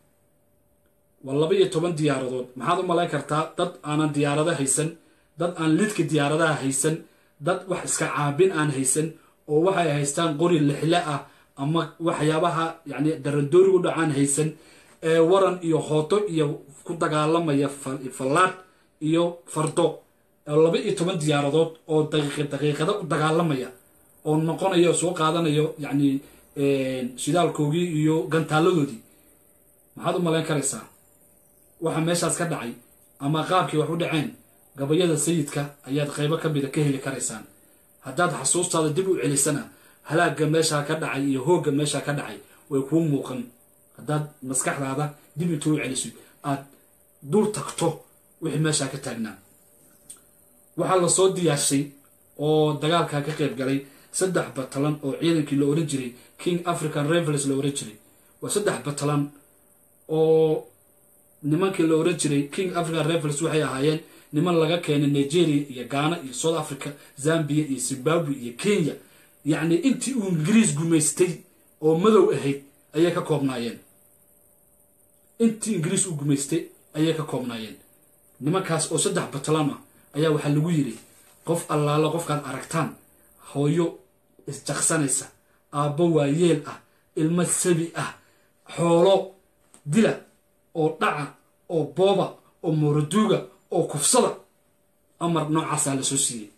wallaba iyo toban diyaaradood maxaad u malayn kartaa dad aanan diyaarada haysan dad aan lidka diyaaradaha haysan dad wax iska caabin aan haysan oo waxay haystaan qori lixla ah ama waxyaabaha yacni darandoori u dhacaan haysan ee waran iyo hooto iyo ku dagaalamaya fallaad iyo fardo laba iyo toban diyaaradood oo daqiiqad daqiiqada u dagaalamaya oo noqonayo soo qaadanayo yacni shidaalkoogii iyo gantaaladoodii maxaad u malayn karaysaa waxa meeshaas ka dhacay ama qaabkii wax u dhaceen gabayada sayidka ayaad qaybo ka mid ka heli karaysaan haddaad xasuustaada dib u celisana halaaga meesha ka dhacay iyo hooga meesha ka dhacay way kuu muuqan haddaad maskaxdaada dib intuu u celiso aad dul tagto wixii meesha ka taagnaa waxaa la soo diyaarshay oo dagaalka ka qayb galay saddex batalan oo ciidankii la oran jiray King African Rifles la oran jiray waa saddex batalan oo nimankii la oran jiray King African Rifles waxay ahaayeen niman laga keenay Nigeria iyo Ghana iyo South Africa Zambia iyo Zimbabwe iyo Kenya yacni intii uu Ingiriis gumaystay oo madow ahayd ayay ka koobnaayeen intii Ingiriis uu gumaystay ayay ka koobnaayeen nimankaas oo saddex batalan ah ayaa waxa lagu yiri qof allaala qofkaan aragtaan hooyo isjaqsanaysa aabbo waayeel ah ilmo sabi ah xoolo dila oo dhaca oo booba oo muraduga oo kufsada amar noocaas la soo siiyay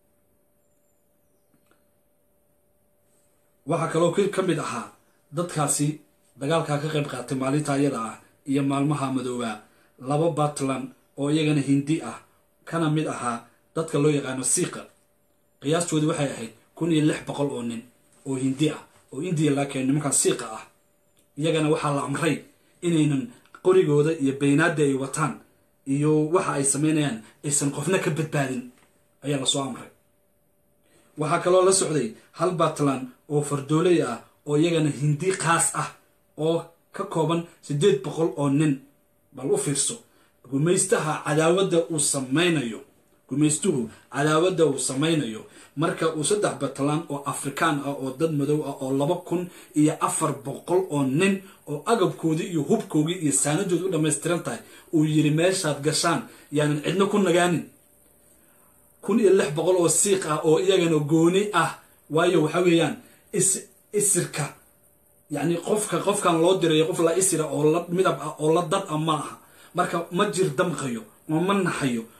waxa kaloo ka mid ahaa dadkaasi dagaalka ka qayb qaatay maalinta ayada ah iyo maalmaha madooba laba batlan oo iyagana hindi ah kana mid ahaa dadka loo yaqaan siiqa qiyaastoodu waxay ahayd kun iyo lix boqol oo nin oo hindi ah oo India la keenay nimanka siiqa ah iyagana waxa la amray inaynan qorigooda iyo beenaada ay wataan iyo waxa ay sameynayaan aysan qofna ka badbaadin ayaa la soo amray waxa kaloo la socday hal batlan oo fardoolay ah oo iyagana hindi qaas ah oo ka kooban sideed boqol oo nin bal u fiirso gumaystaha cadaawada uu sameynayo gumaystuhu cadaawada uu sameynayo marka uu saddex batlan oo Afrikaan ah oo dad madow ah oo laba kun iyo afar boqol oo nin oo agabkoodii iyo hubkoodii iyo saanadoodu u dhameystiran tahay uu yiri meeshaad gashaan yaanan cidna ku nagaanin kun iyo lix boqol oo siiq ah oo iyagana gooni ah waayo waxa weeyaan is isirka yacni qofka qofkan loo diray qof la isira oo la midab ah oo la dad ama aha marka ma jir damqayo ma naxayo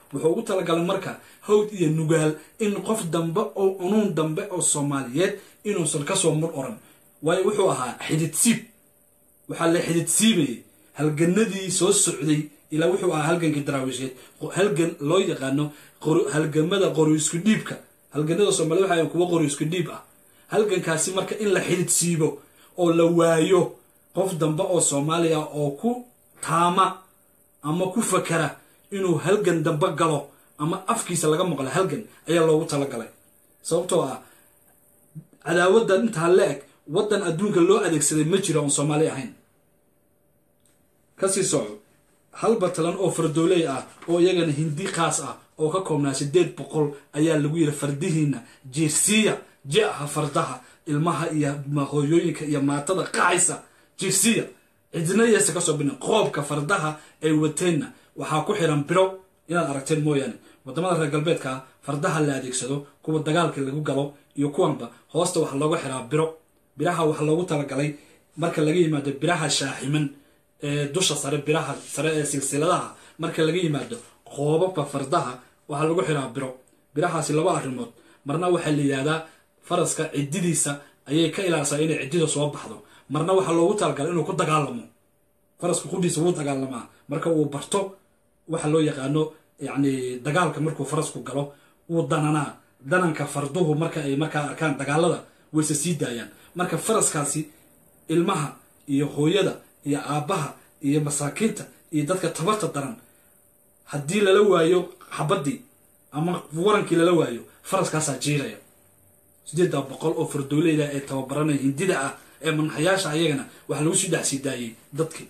wuxuu ugu talagalay marka hawd iyo nugaal in qof dambe oo unuun dambe oo soomaaliyeed inuusan kasoo mur oran waayo wuxuu ahaa xidid siib waxaa la xidid siibayay halganadii soo socday ilaa wuxuu ahaa halgankii daraawiisheed halgan loo yaqaano halgamada qori isku dhiibka halganada soomaalida waxaa kuwa qori isku dhiib ah halgankaasi marka in la xidid siibo oo la waayo qof dambe oo soomaaliya oo ku taama ama ku fakara inuu halgan dambe galo ama afkiisa laga maqlo halgan ayaa loogu talagalay sababtoo ah cadaawadda intaa la-eg waddan adduunka loo adeegsaday ma jira oon soomaali ahayn kasii soco hal batalan oo fardooley ah oo iyagana hindi khaas ah oo ka koobnaa sideed boqol ayaa lagu yidhi fardihiina jeersiya je-aha fardaha ilmaha iyo hooyooyinka iyo maatada qacaysa jeersiya cidna yeesa kasoo bina qoobka fardaha ay wateenna waxaa ku xiran biro inaad aragteen mooyaane wadamada reer galbeedka fardaha la adeegsado kuwa dagaalka lagu galo iyo kuwanba hoosta waxaa looga xiraa biro biraha waxaa loogu talagalay marka laga yimaado biraha shaaximan ee dusha sare biraha sare ee silsiladaha marka laga yimaado qoobabka fardaha waxaa lagu xiraa biro birahaasi laba arrimood marna waxaa la yidhahdaa faraska cididiisa ayay ka ilaalisaa inay cidida soo baxdo marna waxaa loogu talagalay inuu ku dagaalamo faraska qudhiisa wuu dagaalamaa marka uu barto waxa loo yaqaano yacni dagaalka markuu farasku galo wuu dananaa dananka farduhu marka ay markaa arkaan dagaalada wayse sii daayaan marka faraskaasi ilmaha iyo hooyada iyo aabbaha iyo masaakiinta iyo dadka tabarta daran haddii lala waayo xabaddii ama warankii lala waayo faraskaasaa jiiraya sideedda boqol oo fardooleyda ee tababaranaya hindida ah ee manaxayaasha ayagana waxaa lagu sii dhacsii daayey dadkii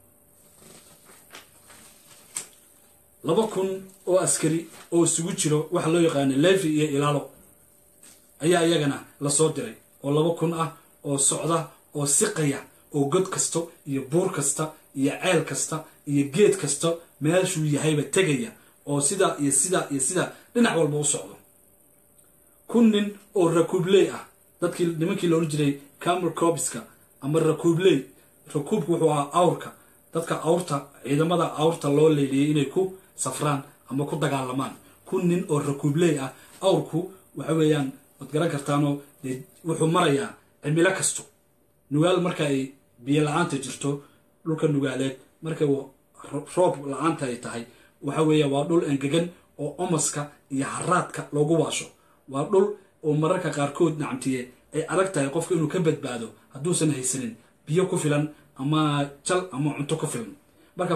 laba kun oo askari oo isugu jiro waxa loo yaqaano levi iyo ilaalo ayaa iyagana lasoo diray oo laba kun ah oo socda oo siqaya oo god kasta iyo buur kasta iyo ceel kasta iyo geed kasta meeshuu yahayba tegaya oo sidaa iyo sidaa iyo sidaa dhinac walba u socdo kun nin oo rakuubley ah dadkii nimankii loola jiray camel corpska ama rakuubley rakuubku wuxuu ahaa awrka dadka awrta ciidamada awrta loo leeliyey inay ku safraan ama ku dagaalamaan kun nin oo rakuubley ah awrku waxa weeyaan waad garan kartaanoo dee wuxuu marayaa cimilo kasto nugaal marka ay biyo la-aanta jirto dhulka nugaaleed marka roob la-aanta ay tahay waxa weeya waa dhul engegan oo omaska iyo haraadka loogu waasho waa dhul oo mararka qaarkood nacamtiye ay adag tahay qofka inuu ka badbaado hadduusan haysanin biyo ku filan ama jal ama cunto ku filan marka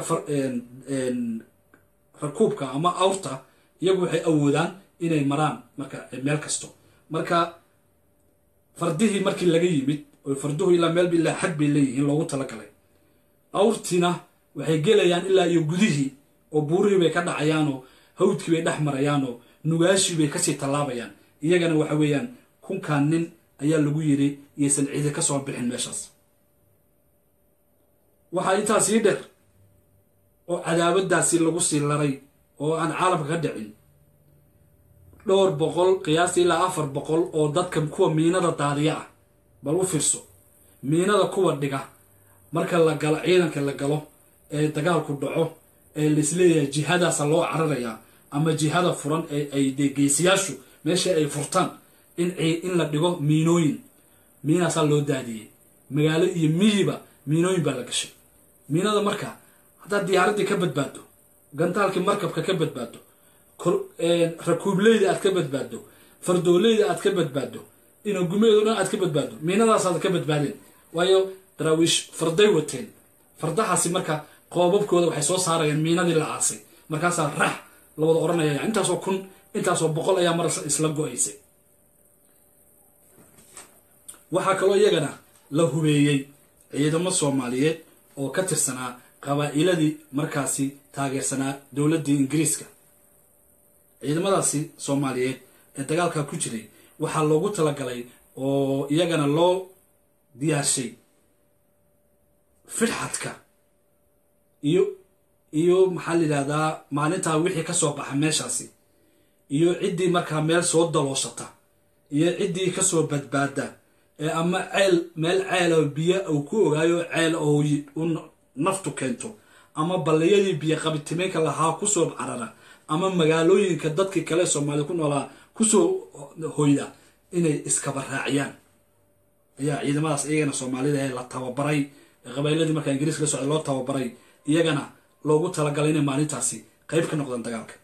rakuubka ama awrta iyagu waxay awoodaan inay maraan marka meel kasto marka fardihii markii laga yimid oo farduhu ilaa meel ilaa xad bay leeyihiin loogu talagalay awrtiina waxay gelayaan ilaa iyo gudihii oo buurihii bay ka dhacayaanoo hawdkii bay dhex marayaanoo nugaashii bay kasii tallaabayaan iyagana waxa weeyaan kunkaan nin ayaa lagu yidhi iyaysan cidi ka soo bixin meeshaas waxaa intaa sii dheer oo cadaabadaasi lagu sii laray oo aan caalamka ka dhicin dhowr boqol qiyaastii ilaa afar boqol oo dadka kuwa miinada daadiya ah bal u fiirso miinada kuwa dhiga marka la galo ciidanka la galo ee dagaalku dhaco ee laisleeyahay jihadaasa loo cararayaa ama jihada furan ee ay deegeysayaashu meesha ay furtaan in in la dhigo miinooyin miinaasaa loo daadiyey magaalo iyo miyiba miinooyin baa la gashay miinada marka haddaad diyaaraddii ka badbaado gantaalkii markabka ka badbaado rakuubleyda aad ka badbaado fardooleyda aad ka badbaado inagumeedo dhan aad ka badbaado miinadaasaad ka badbaadeen waayo daraawiish farday wateen fardahaasi marka qoobabkooda waxay soo saarayaan miinadii la aasay markaasaa rax la wada odhanaya intaasoo kun intaasoo boqol ayaa mar isla go-aysay waxaa kaloo iyagana la hubeeyey ciidamo soomaaliyeed oo ka tirsanaa qabaa'iladii markaasi taageersanaa dowladdii ingiriiska ciidamadaasi soomaaliyeed ee dagaalkaa ku jiray waxaa loogu talagalay oo iyagana loo diyaarshay firxadka iyo iyo maxaa la yidhahdaa maalintaa wixii ka soo baxa meeshaasi iyo ciddii markaa meel soo dalooshata iyo ciddii ka soo badbaada ee ama ceel meel ceel oo biyo uu ku ogaayo ceel oo u naftu keento ama balliyadii biyo qabitimeynka lahaa kusoo carara ama magaalooyinka dadkii kale soomaalida ku noolaa kusoo hoyda inay iskaba raaciyaan ayaa ciidamadaas iyagana soomaalida ee la tababaray qabayladii markaa ingiriiska la socday loo tababaray iyagana loogu talagalay inay maalintaasi qayb ka noqdaan dagaalka.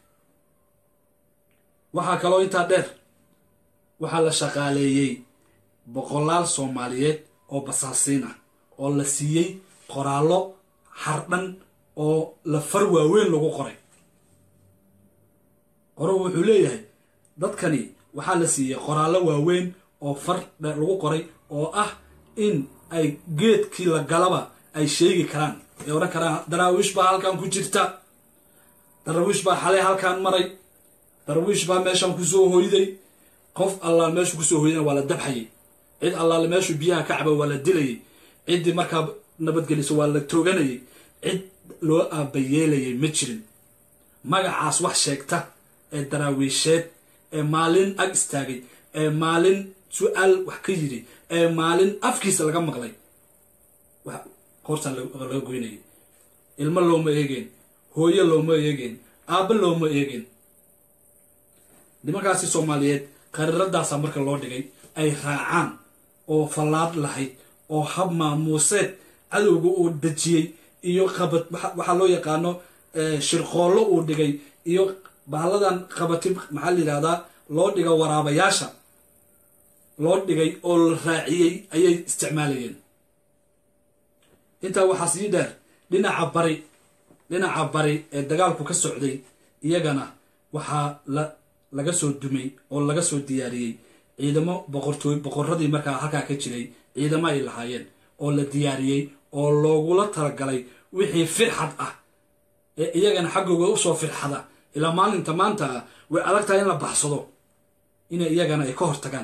waxaa kaloo intaa dheer waxaa la shaqaaleeyey boqolaal soomaaliyeed oo basaasiin ah oo la siiyey qoraallo xardhan oo la far waaweyn lagu qoray. qoro wuxuu leeyahay dadkani waxaa la siiyey qoraallo waaweyn oo far lagu qoray oo ah in ay geedkii la galaba ay sheegi karaan ay odhan karaan daraawiish baa halkan ku jirta, daraawiish baa xalay halkaan maray, daraawiish baa meeshan kusoo hoyday. qof allaal meeshu kusoo hoydana waa la dabxayay, cid allaale meeshu biyaha ka caba waa la dilayay, ciddii markaa nabadgeliso waa la tooganayay, cid loo aabayeelayay ma jirin. magacaas wax sheegta ee daraawiisheed ee maalin ag istaagay ee maalin su-aal wax ka yidhi ee maalin afkiisa laga maqlay qoortaan laga goynayay. ilmo looma eegeen, hooyo looma eegeen, aabba looma eegeen. nimankaasi soomaaliyeed qariiradaasa marka loo dhigay ay raacaan oo fallaad lahayd oo hab maamuuseed cadowga uu dejiyey iyo qabad waxaa loo yaqaano shirqoollo uu dhigay iyo bahalladan qabatib maxaa la yidhahdaa loo dhiga waraabayaasha loo dhigay oo la raaciyey ayay isticmaalayeen. intaa waxaa sii dheer dhinaca bari dhinaca bari ee dagaalku ka socday iyagana waxaa la laga soo dumay oo laga soo diyaariyey ciidamo boqortooy boqorradii markaa halkaa ka jiray ciidamo ay lahaayeen oo la diyaariyey oo loogula talagalay wixii firxad ah ee iyagana xaggooga usoo firxada ilaa maalinta maanta ah way adag tahay in la baxsado inay iyagana ay ka hortagaan.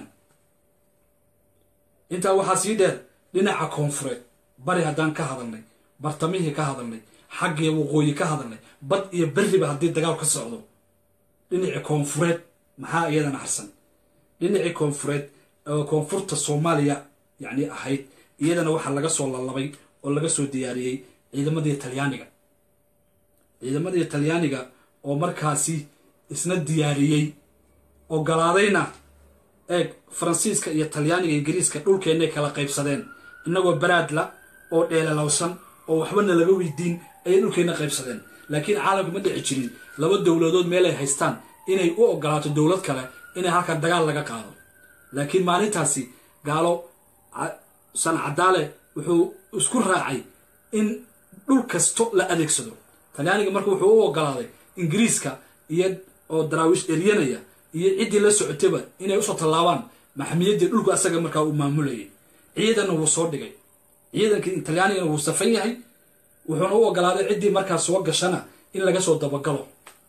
intaa waxaa sii dheer dhinaca koonfureed bari haddaan ka hadalnay, bartamihii ka hadalnay, xaggii waqooyi ka hadalnay, bad iyo berriba haddii dagaal ka socdo dhinacii koonfureed maxaa iyadana harsan. dhinacii koonfureed oo koonfurta soomaaliya yacni ahayd iyadana waxaa laga soo lalabay oo laga soo diyaariyey ciidamadii talyaaniga ciidamadii talyaaniga oo markaasi isna diyaariyey ogolaadayna eeg faransiiska iyo talyaaniga ingiriiska dhulkeennay kala qaybsadeen innagoo baraadla oo dheelalowsan oo waxbana laga weydiin ayay dhulkeenna qaybsadeen. laakiin caalamka ma dhici jirin laba dowladood meel ay haystaan inay u ogolaato dowlad kale inay halkan dagaal laga qaado. laakiin maalintaasi gaalo sancadaale wuxuu isku raacay in dhul kasto la adeegsado. talyaaniga marka wuxuu u ogolaaday ingiriiska iyo oo daraawiish eryanaya iyo ciddii la socotayba inay usoo tallaabaan maxamiyaddii dhulku asaga markaa uu maamulayay. ciidanna wuu soo dhigay, ciidankii talyaanigana wuu safan yahay, wuxuuna u ogolaaday ciddii markaa soo gashana in laga soo dabagalo.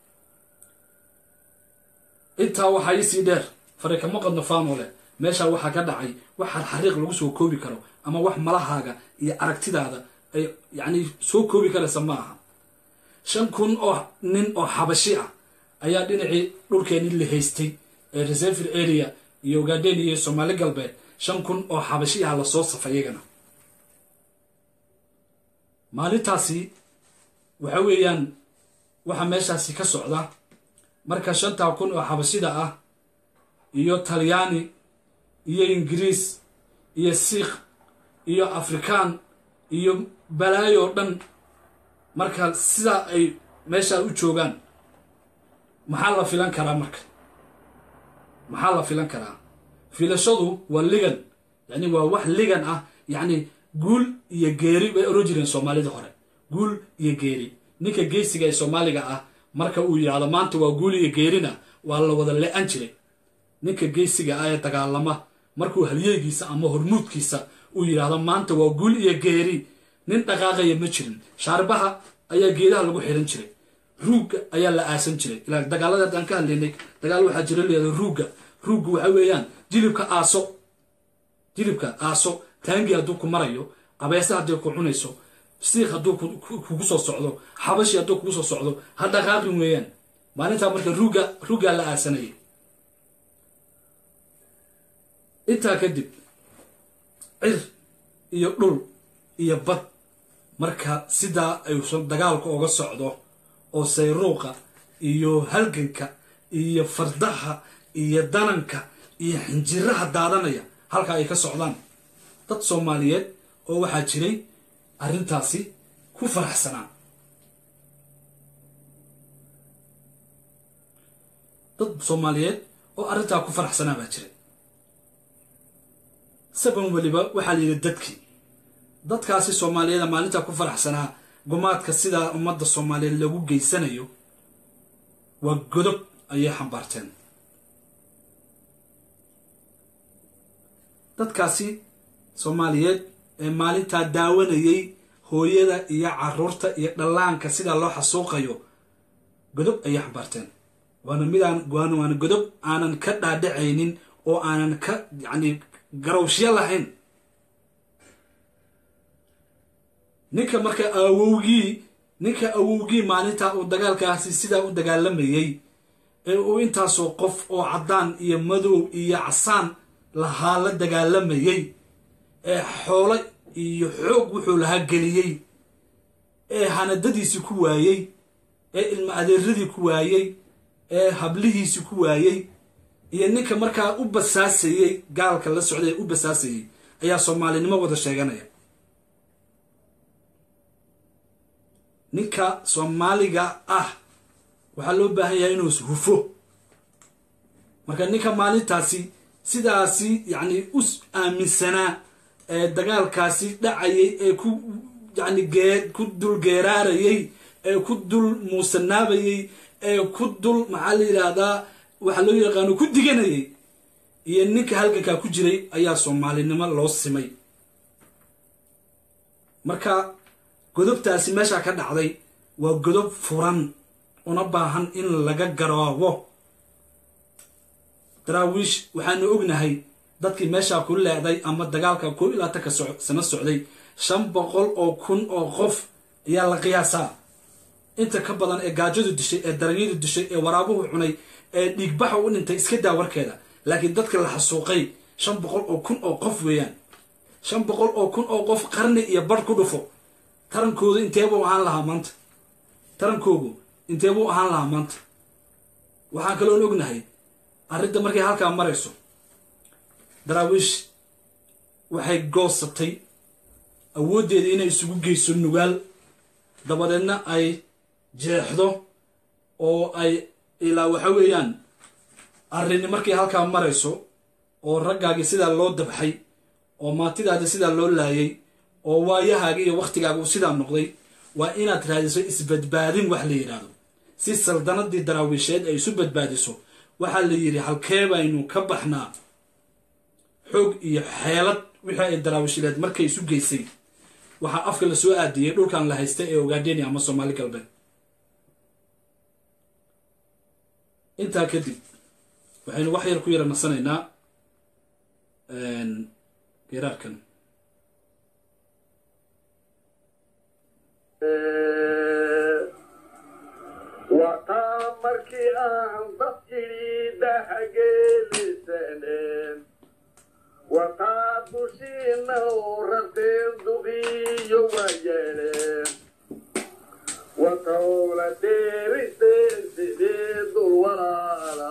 intaa waxaa iisii dheer fari kama qadno faanole meeshaa waxaa ka dhacay wax xarxariiq lagu soo koobi karo ama wax malahaaga iyo aragtidaada ay yacni soo koobi karaysa ma aha. shan kun oo nin oo xabashi ah ayaa dhinacii dhulkeenii la haystay ee reserve area iyo Ogaden iyo Soomaali galbeed shan kun oo xabashi ah la soo safay iyagana. maalintaasi waxa weeyaan waxa meeshaasi ka socda marka shanta kun oo xabashida ah iyo talyaani iyo ingiriis iyo siikh iyo afrikaan iyo balaayo dhan marka sidaa ay meeshaa u joogaan maxaa la filan karaa marka maxaa la filan karaa filashadu waa ligan yani waa wax ligan ah yani guul iyo geeri bay oran jireen soomaalida hore guul iyo geeri ninka geesiga ee soomaaliga ah marka uu yiraahdo maanta waa guul iyo geerina waa la wada le'an jiray ninka geesiga ah ee dagaalama markuu halyeegiisa ama hormuudkiisa uu yiraahdo maanta waa guul iyo geeri nin dhaqaaqaya ma jirin shaarbaha ayaa geedaha lagu xiran jiray ruuga ayaa la aasan jiray ilaa dagaalada aan ka hadlaynay dagaal waxa jira leeyahay ruuga ruugu waxa weeyaan jilibka aaso jilibka aaso taangi hadduu ku marayo abeesa haddii ku cunayso siikh hadduu kugu soo socdo xabashi hadduu kugu soo socdo ha dhaqaaqin weeyaan maalintaa marka ruuga ruuga la aasanayay. intaa kadib cir iyo dhul iyo bad marka sidaa ayuusan dagaalku uga socdo oo sayruuqa iyo halganka iyo fardaha iyo dananka iyo xinjiraha daadanaya halka ay ka socdaan dad Soomaaliyeed oo waxaa jiray arrintaasi ku faraxsanaa dad Soomaaliyeed oo arrintaa ku faraxsanaa baa jiray sabab waliba waxaa la yidhi dadkii dadkaasi Soomaaliyeed maalinta ku faraxsanaa gumaadka sida ummadda Soomaaliyeed lagu geysanayo waa godob ayay xambaarteen dadkaasi Soomaaliyeed ee maalinta daawanayay hooyada iyo caruurta iyo dhalaanka sida loo xasuuqayo godob ayay xambaarteen waana midaan waana godob aanan ka dhaadhacaynin oo aanan ka yani garawshiya lahayn ninka marka awowgii ninka awowgii maalinta uu dagaalkaasi sida u dagaalamayay ee uu intaasoo qof oo cadaan iyo madow iyo casaan lahaa la dagaalamayay ee xoolo iyo xoog wuxuu lahaa geliyey ee hanadadiisi ku waayay ee ilma adeeradii ku waayay ee hablihiisi ku waayay iyo ninka markaa u basaasayay gaalka la socday u basaasayay ayaa Soomaalinimo wada sheeganaya ninka Soomaaliga ah waxa loo baahan yahay inuu hufo marka ninka maalintaasi sidaasi yani us aaminsana ee dagaalkaasi dhacayay ee ku yani geed ku dul geeraarayay ee ku dul muusanaabayay ee ku dul maxaa la yiraahdaa waxa loo yaqaan ku diganayay iyo ninka halka ku jiray ayaa Soomaalinimo loo simay marka godobtaasi meesha ka dhacday waa godob furan una baahan in laga garaawo daraawiish waxaanu ognahay dadkii meesha ku leeday ama dagaalka ku ilaata ka sano socday shan boqol oo kun oo qof ayaa la qiyaasaa inta ka badan ee gaajadu dishay ee daranyadu dishay ee waraabuhu cunay ee dhigbaxa u dhintay iska daa warkeeda laakiin dadka la xasuuqay shan boqol oo kun oo qof weeyaan shan boqol oo kun oo qof qarni iyo bar ku dhufo tarankoodu intee buu ahaan lahaa maanta tarankoodu intee buu ahaan lahaa maanta waxaan kaloo ognahay arrinta markay halkaa marayso daraawiish waxay goosatay awoodeeda inay isugu geyso nugaal dabadeedna ay jeexdo oo ay ilaa waxa weeyaan arrin markay halkaa marayso oo raggaagii sidaa loo dabxay oo maatidaada sidaa loo laayay oo waayahaaga iyo waqtigaaga uu sidaa noqday waa inaad raadiso isbadbaadin wax la yiraahdo si saldanadii daraawiisheed ay isu badbaadiso waxa la yiri halkee baynu ka baxnaa xoog iyo xeelad wixii ay daraawiisheed markay isu geysay waxa afka la soo aadiyay dhulkan la haystay ee Ogaadeni ama Soomaali galbeed inta kadib waxaynu wax yar ku yara nasanaynaa een geerarkan markii aan dadkii hageelisaneen wataa dushiina oo rabteen duqiyo waa yeeleen watawla deeriseen sidee dul walaala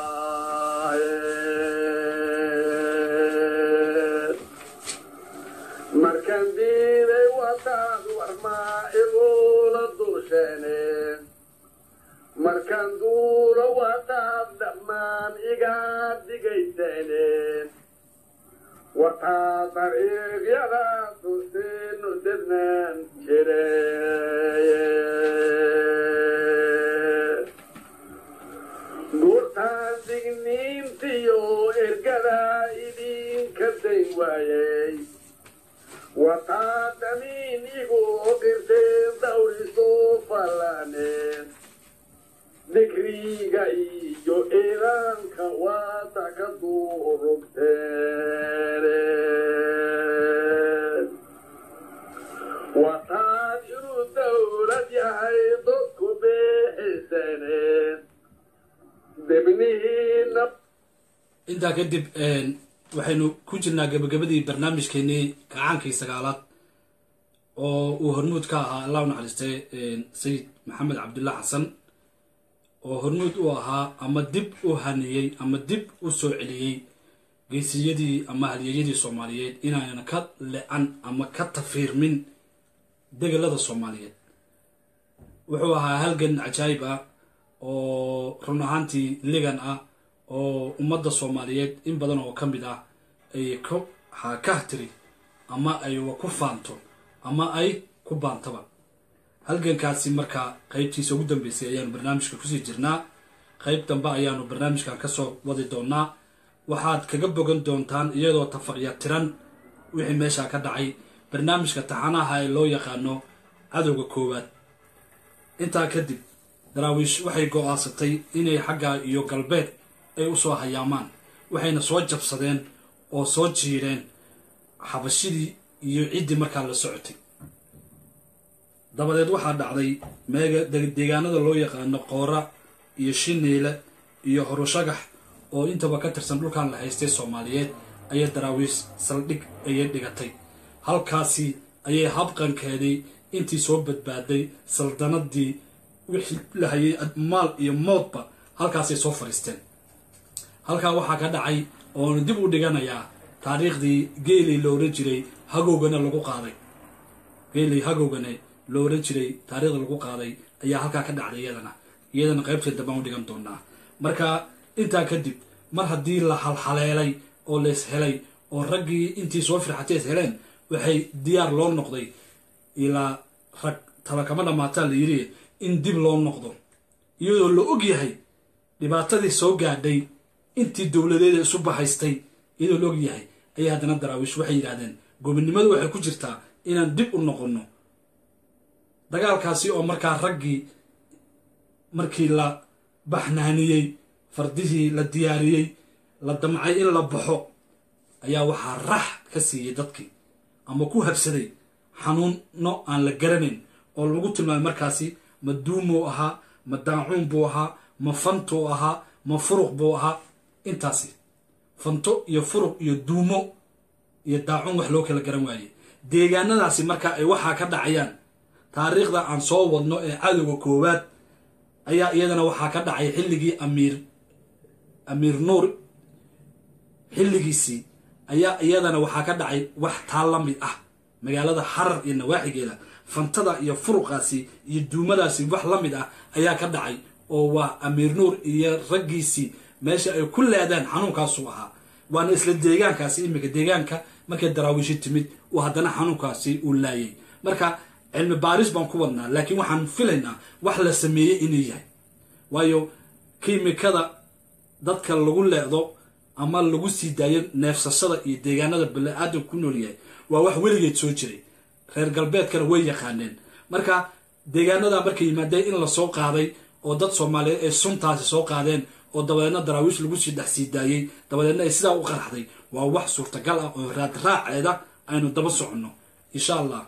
ahayd markaan diiday wataad warmaa igula dulsheeneen markaan duuro wataad dhammaan igaa digaysaneen wataa dariiqyada tusiinu dednaan jireye duurtaan digniintiyo ergada idinka dayn waayey wataa damiin igu qirteen dawrisoo fallaaneen dikriga iyo iidaanka waata ka duurugteen wataad inuu dawlad yahay dadku beexisaneen debnihiina intaa kadib waxaynu ku jirnaa gabagabadii barnaamijkeenii kacaankii sagaalaad oo uu hormuud ka ahaa allah u naxariistay sayid maxamed cabdulla xasan oo hormuud u ahaa ama dib u haniyey ama dib u soo celiyey geesiyadii ama halyeeyadii Soomaaliyeed inaan ka le'an ama ka tafiirmin degalada Soomaaliyeed wuxuu ahaa halgan cajaayib ah oo run ahaantii ligan ah oo ummadda Soomaaliyeed in badan oo kamid ah ay ku xakahtiri ama ay ku faanto ama ay ku baantaba halgankaasi marka qaybtiisa ugu dambeysay ayaan barnaamijka ku sii jirnaa qayb dambe ayaanu barnaamijkan ka soo wadi doonaa waxaad kaga bogan doontaan iyadoo tafaqya tiran wixii meesha ka dhacay barnaamijka taxanaha ee loo yaqaano cadowga koowaad intaa kadib daraawiish waxay go'aasatay inay xagga iyo galbeed ay u soo hayaamaan waxayna soo jabsadeen oo soo jiireen xabashidii iyo ciidii markaa la socotay dabadeed waxaa dhacday meega deegaanada loo yaqaano qoora iyo shineele iyo horushagax oo intaba ka tirsan dhulkan la haystay Soomaaliyeed ayay daraawiish saldhig ayay dhigatay halkaasi ayay habqankeedii intii soo badbaaday saldanadii wixii la hayay maal iyo moodba halkaasay soo fariisteen halkaa waxaa ka dhacay oo dib u dhiganayaa taariikhdii geelay loo oran jiray hagowgana lagu qaaday geelay hagowgana loo oran jiray taariikhda lagu qaaday ayaa halkaa ka dhacday iyadana iyadana qaybteeda baan u dhigan doonaa marka intaa kadib mar haddii la halhaleelay oo lees helay oo raggii intii soo firxatay heleen waxay diyaar loo noqday ilaa rag talakama dhamaata la yiri in dib loo noqdo iyadoo la og yahay dhibaatadii soo gaadhay intii dawladeeda isu bahaystay iyadoo la og yahay ayaa haddana daraawiish waxay yiraahdeen gobonimadu waxay ku jirtaa inaan dib u noqono dagaalkaasi oo markaa raggii markii la baxnaaniyey fardihii la diyaariyey la damcay in la baxo ayaa waxaa rax ka siiyey dadkii ama ku habsaday xanuuno aan la garanayn oo lagu tilmaamay markaasi ma duumo ahaa ma daacuun buu ahaa ma fanto ahaa ma furuq buu ahaa intaasi fanto iyo furuq iyo duumo iyo daacuun wax loo kala garan waayey deegaanadaasi marka ay waxaa ka dhacayaan taariikhda aan soo wadno ee cadowga koowaad ayaa iyadana waxaa ka dhacay xilligii amiir amiir nuur xilligiisii ayaa iyadana waxaa ka dhacay wax taa la mid ah magaalada Harar iyo nawaaxigeeda fantada iyo furuqaasi iyo duumadaasi wax la mid ah ayaa ka dhacay oo waa amiir nuur iyo raggiisii meesha ay ku leedaan xanuunkaasu ahaa waana isla deegaankaasi imika deegaanka markay daraawiish timid oo haddana xanuunkaasi uu laayay marka cilmi baaris baan ku wadnaa laakiin waxaan filaynaa wax la sameeyay inay yahay waayo kiimikada dadka lagu leedo ama lagu sii daayo neefsashada iyo deegaanada balaadin ku nool yahay waa wax weligeed soo jiray reer galbeedkana way yaqaaneen marka deegaanada markay yimaadeen in la soo qaaday oo dad Soomaaliyeed ay suntaasi soo qaadeen oo dabadeedna daraawiish lagu sii dhax sii daayay dabadeedna ay sidaa u qarxday waa wax suurtagal ah oo raad raaceeda aynu daba socono insha Allah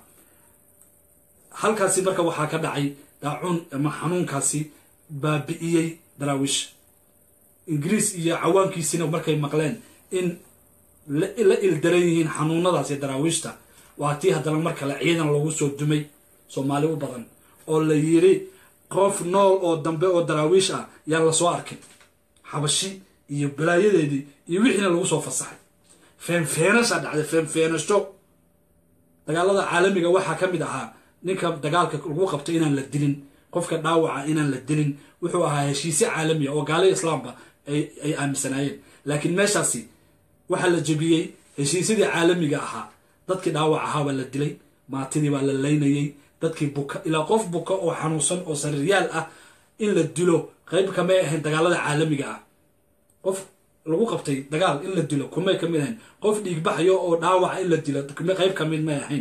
halkaasi marka waxaa ka dhacay daacuun ama xanuunkaasi baabi'iyey daraawiish ingiriis iyo cawaankiisina markay maqleen in la ildaran yihiin xanuunadaasi daraawiishta waa tii haddana marka la ciidan lagu soo dumay Soomaali u badan oo la yiri qof nool oo dambe oo daraawiish ah yaa la soo arkay xabashi iyo balaayadeedii iyo wixiina lagu soo fasaxay feenfeenasha dhacday feenfeenasho dagaalada caalamiga waxaa ka mid ahaa ninka dagaalka lagu qabtay inaan la dilin qofka dhaawaca inaan la dilin wuxuu ahaa heshiis caalami ah oo gaalada islaamka ay ay aaminsanaayeen laakiin meeshaasi waxa la jabiyay heshiisyadii caalamiga ahaa dadkii dhaawac ahaa waa la dilay maatidii waa la leynayay dadkii buka ilaa qof buka oo xanuunsan oo sariiryaal ah in la dilo qayb kama ahayn dagaalada caalamiga ah qof lagu qabtay dagaal in la dilo kuma ka mid ahayn qof dhiig baxayo oo dhaawac in la dilo qayb ka mid ma ahayn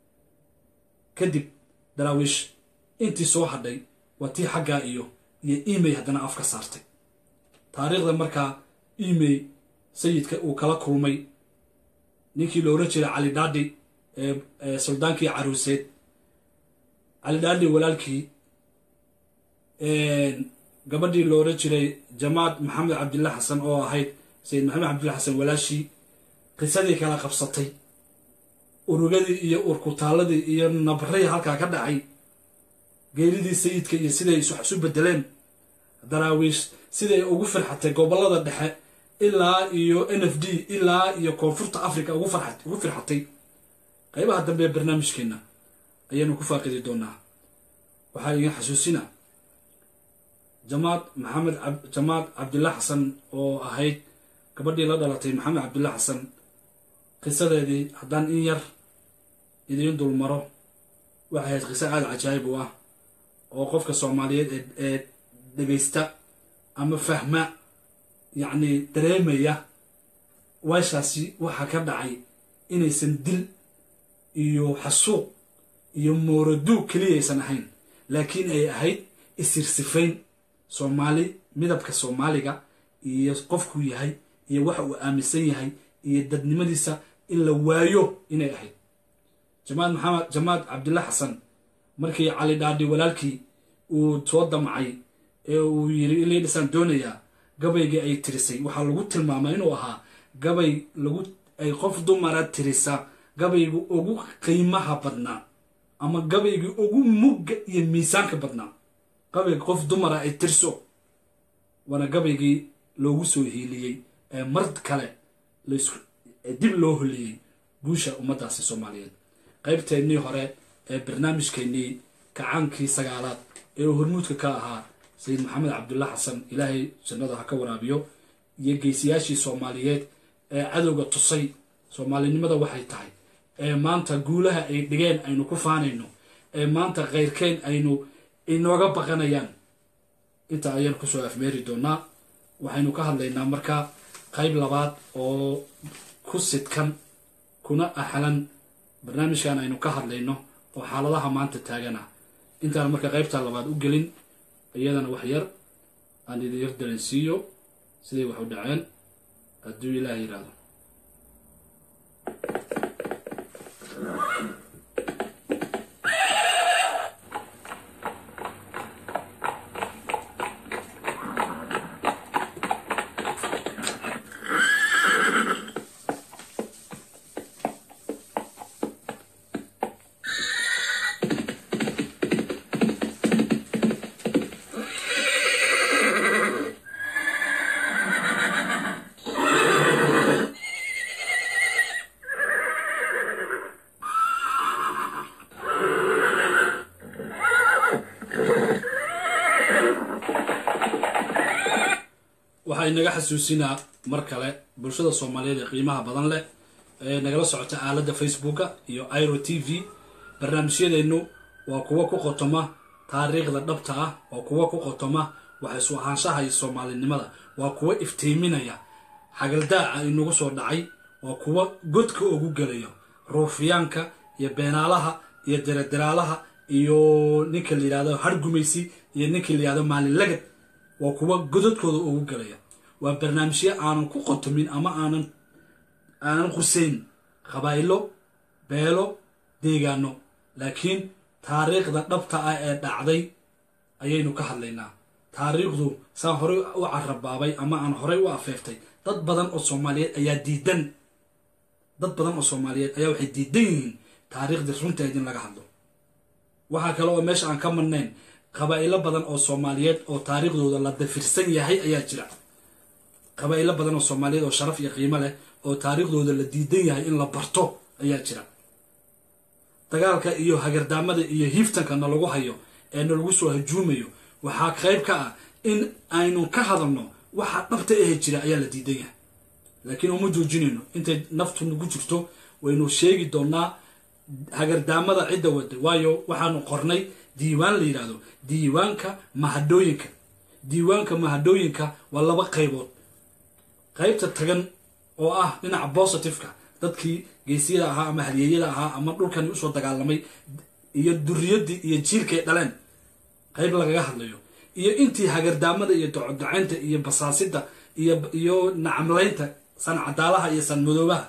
kadib daraawiish intii soo hadhay waa tii xaggaa iyo iyo email haddana afka saartay taariikhda markaa email sayidka uu kala kulmay ninkii la oran jiray cali dhaadhi ee suldaankii caruuseed cali dhaadhi walaalkii gabadhii la oran jiray jamaad maxamed cabdillah xasan oo ahayd sayid maxamed cabdillah xasan walaashii qisadii kala qabsatay urugadii iyo urkutaaladii iyo nabray halkaa ka dhacay geeridii sayidka iyo siday isu bedeleen daraawiish siday ugu firxatay gobolada dhexe ilaa iyo n f d ilaa iyo koonfurta africa ugu farxat ugu firxatay qaybaha dambe ee barnaamijkeena ayaynu ku faaqidi doonaa waxaa iga xasuusina jamaad maxamed jamaad cabdillah xasan oo ahayd gabadhii la dhalatay maxamed cabdillah xasan qisadeedii haddaan in yar idiin dulmaro waxay ahayd qiso aada cajaayib u ah oo qofka soomaaliyeed ee dhegaysta ama fahma yacni dareemaya weeshaasi waxaa ka dhacay inaysan dil iyo xasuuq iyo mooraduug keliya aysan ahayn laakiin ay ahayd isirsifayn soomaali midabka soomaaliga iyo qofkuu yahay iyo waxa uu aaminsan yahay iyo dadnimadiisa in la waayo inay ahayd jamaad maxamed jamaad cabdillah xasan markii cali dhaadhi walaalkii uu soo damcay ee uu yiri ilaa dhisaan doonayaa gabaygii ay tirisay waxaa lagu tilmaamay inuu ahaa gabay lagu ay qof dumara tirisa gabaygu ugu qiimaha badnaa ama gabaygii ugu mugga iyo miisaanka badnaa gabayga qof dumara ay tirso waana gabaygii loogu soo hiiliyey ee mar kale dib loo holiyey guusha ummaddaasi soomaaliyeed qaybteennii hore ee barnaamijkeennii kacaankii sagaalaad ee hormuudka ka ahaa sayid maxamed cabdullah xasan ilaahay jannada ha ka waraabiyo iyo geesiyaashii soomaaliyeed ee cadowga tusay soomaalinimada waxay tahay ee maanta guulaha ay dhigeen aynu ku faanayno ee maanta khayrkeen aynu inooga baqanayaan inta ayaan kusoo afmeeri doonaa waxaynu ka hadlaynaa markaa qayb labaad oo ku sidkan kuna axlan barnaamijkan aynu ka hadlayno oo xaaladaha maanta taagana intaan marka qaybta labaad u gelin iyadana wax yar aan idin yar dareensiiyo siday wax u dhaceen hadduu ilaahay yidhaahdo waxay naga xasuusinaa mar kale bulshada soomaaliyeed ee qiimaha badan leh ee nagala socota aaladda facebooka iyo iro t v barnaamijyadeennu waa kuwo ku qotoma taariikhda dhabta ah waa kuwo ku qotoma waxa isu ahaanshaha iyo soomaalinimada waa kuwo iftiiminaya xagaldaaca inagu soo dhacay waa kuwo godka ugu gelayo ruufiyaanka iyo beenaalaha iyo deraderaalaha iyo ninka la yidhahdo hargumaysi iyo ninka la yidhahdo maalin lagad waa kuwa godadkooda ugu galaya waa barnaamijyo aanan ku qotomin ama aanan aanan qusayn qabaa'ilo beelo deegaano laakiin taariikhda dhabta ah ee dhacday ayaynu ka hadlaynaa taariikhdu saan horey u carabaabay ama aan horey u afeeftay dad badan oo soomaaliyeed ayaa diidan dad badan oo soomaaliyeed ayaa waxay diidan yihiin taariikhdii runteed in laga hadlo waxaa kale oo meesha aan ka marnayn qabaa'ilo badan oo soomaaliyeed oo taariikhdooda la dafirsan yahay ayaa jira qabaa'ilo badan oo soomaaliyeed oo sharaf iyo qiimo leh oo taariikhdooda la diidan yahay in la barto ayaa jira dagaalka iyo hagardaamada iyo hiiftanka nalagu hayo ee nalagu soo hajuumayo waxaa qayb ka ah in aynu ka hadalno waxa dhabta ahe jira ayaa la diidan yahay laakiin uma joojinayno intay naftu nagu jirto waynu sheegi doonaa hagardaamada cidda wada waayo waxaanu qornay diiwaan la yidhaahdo diiwaanka mahadhooyinka diiwaanka mahadhooyinka waa laba qaybood qaybta tagan oo ah dhinaca positiveka dadkii geesiyada ahaa ama halyeeyada ahaa ama dhulkani usoo dagaalamay iyo duriyadii iyo jiilkay dhaleen qayb lagaga hadlayo iyo intii hagardaamada iyo docodacaynta iyo basaasida iyo iyo nacamlaynta san cadaalaha iyo san madoobaha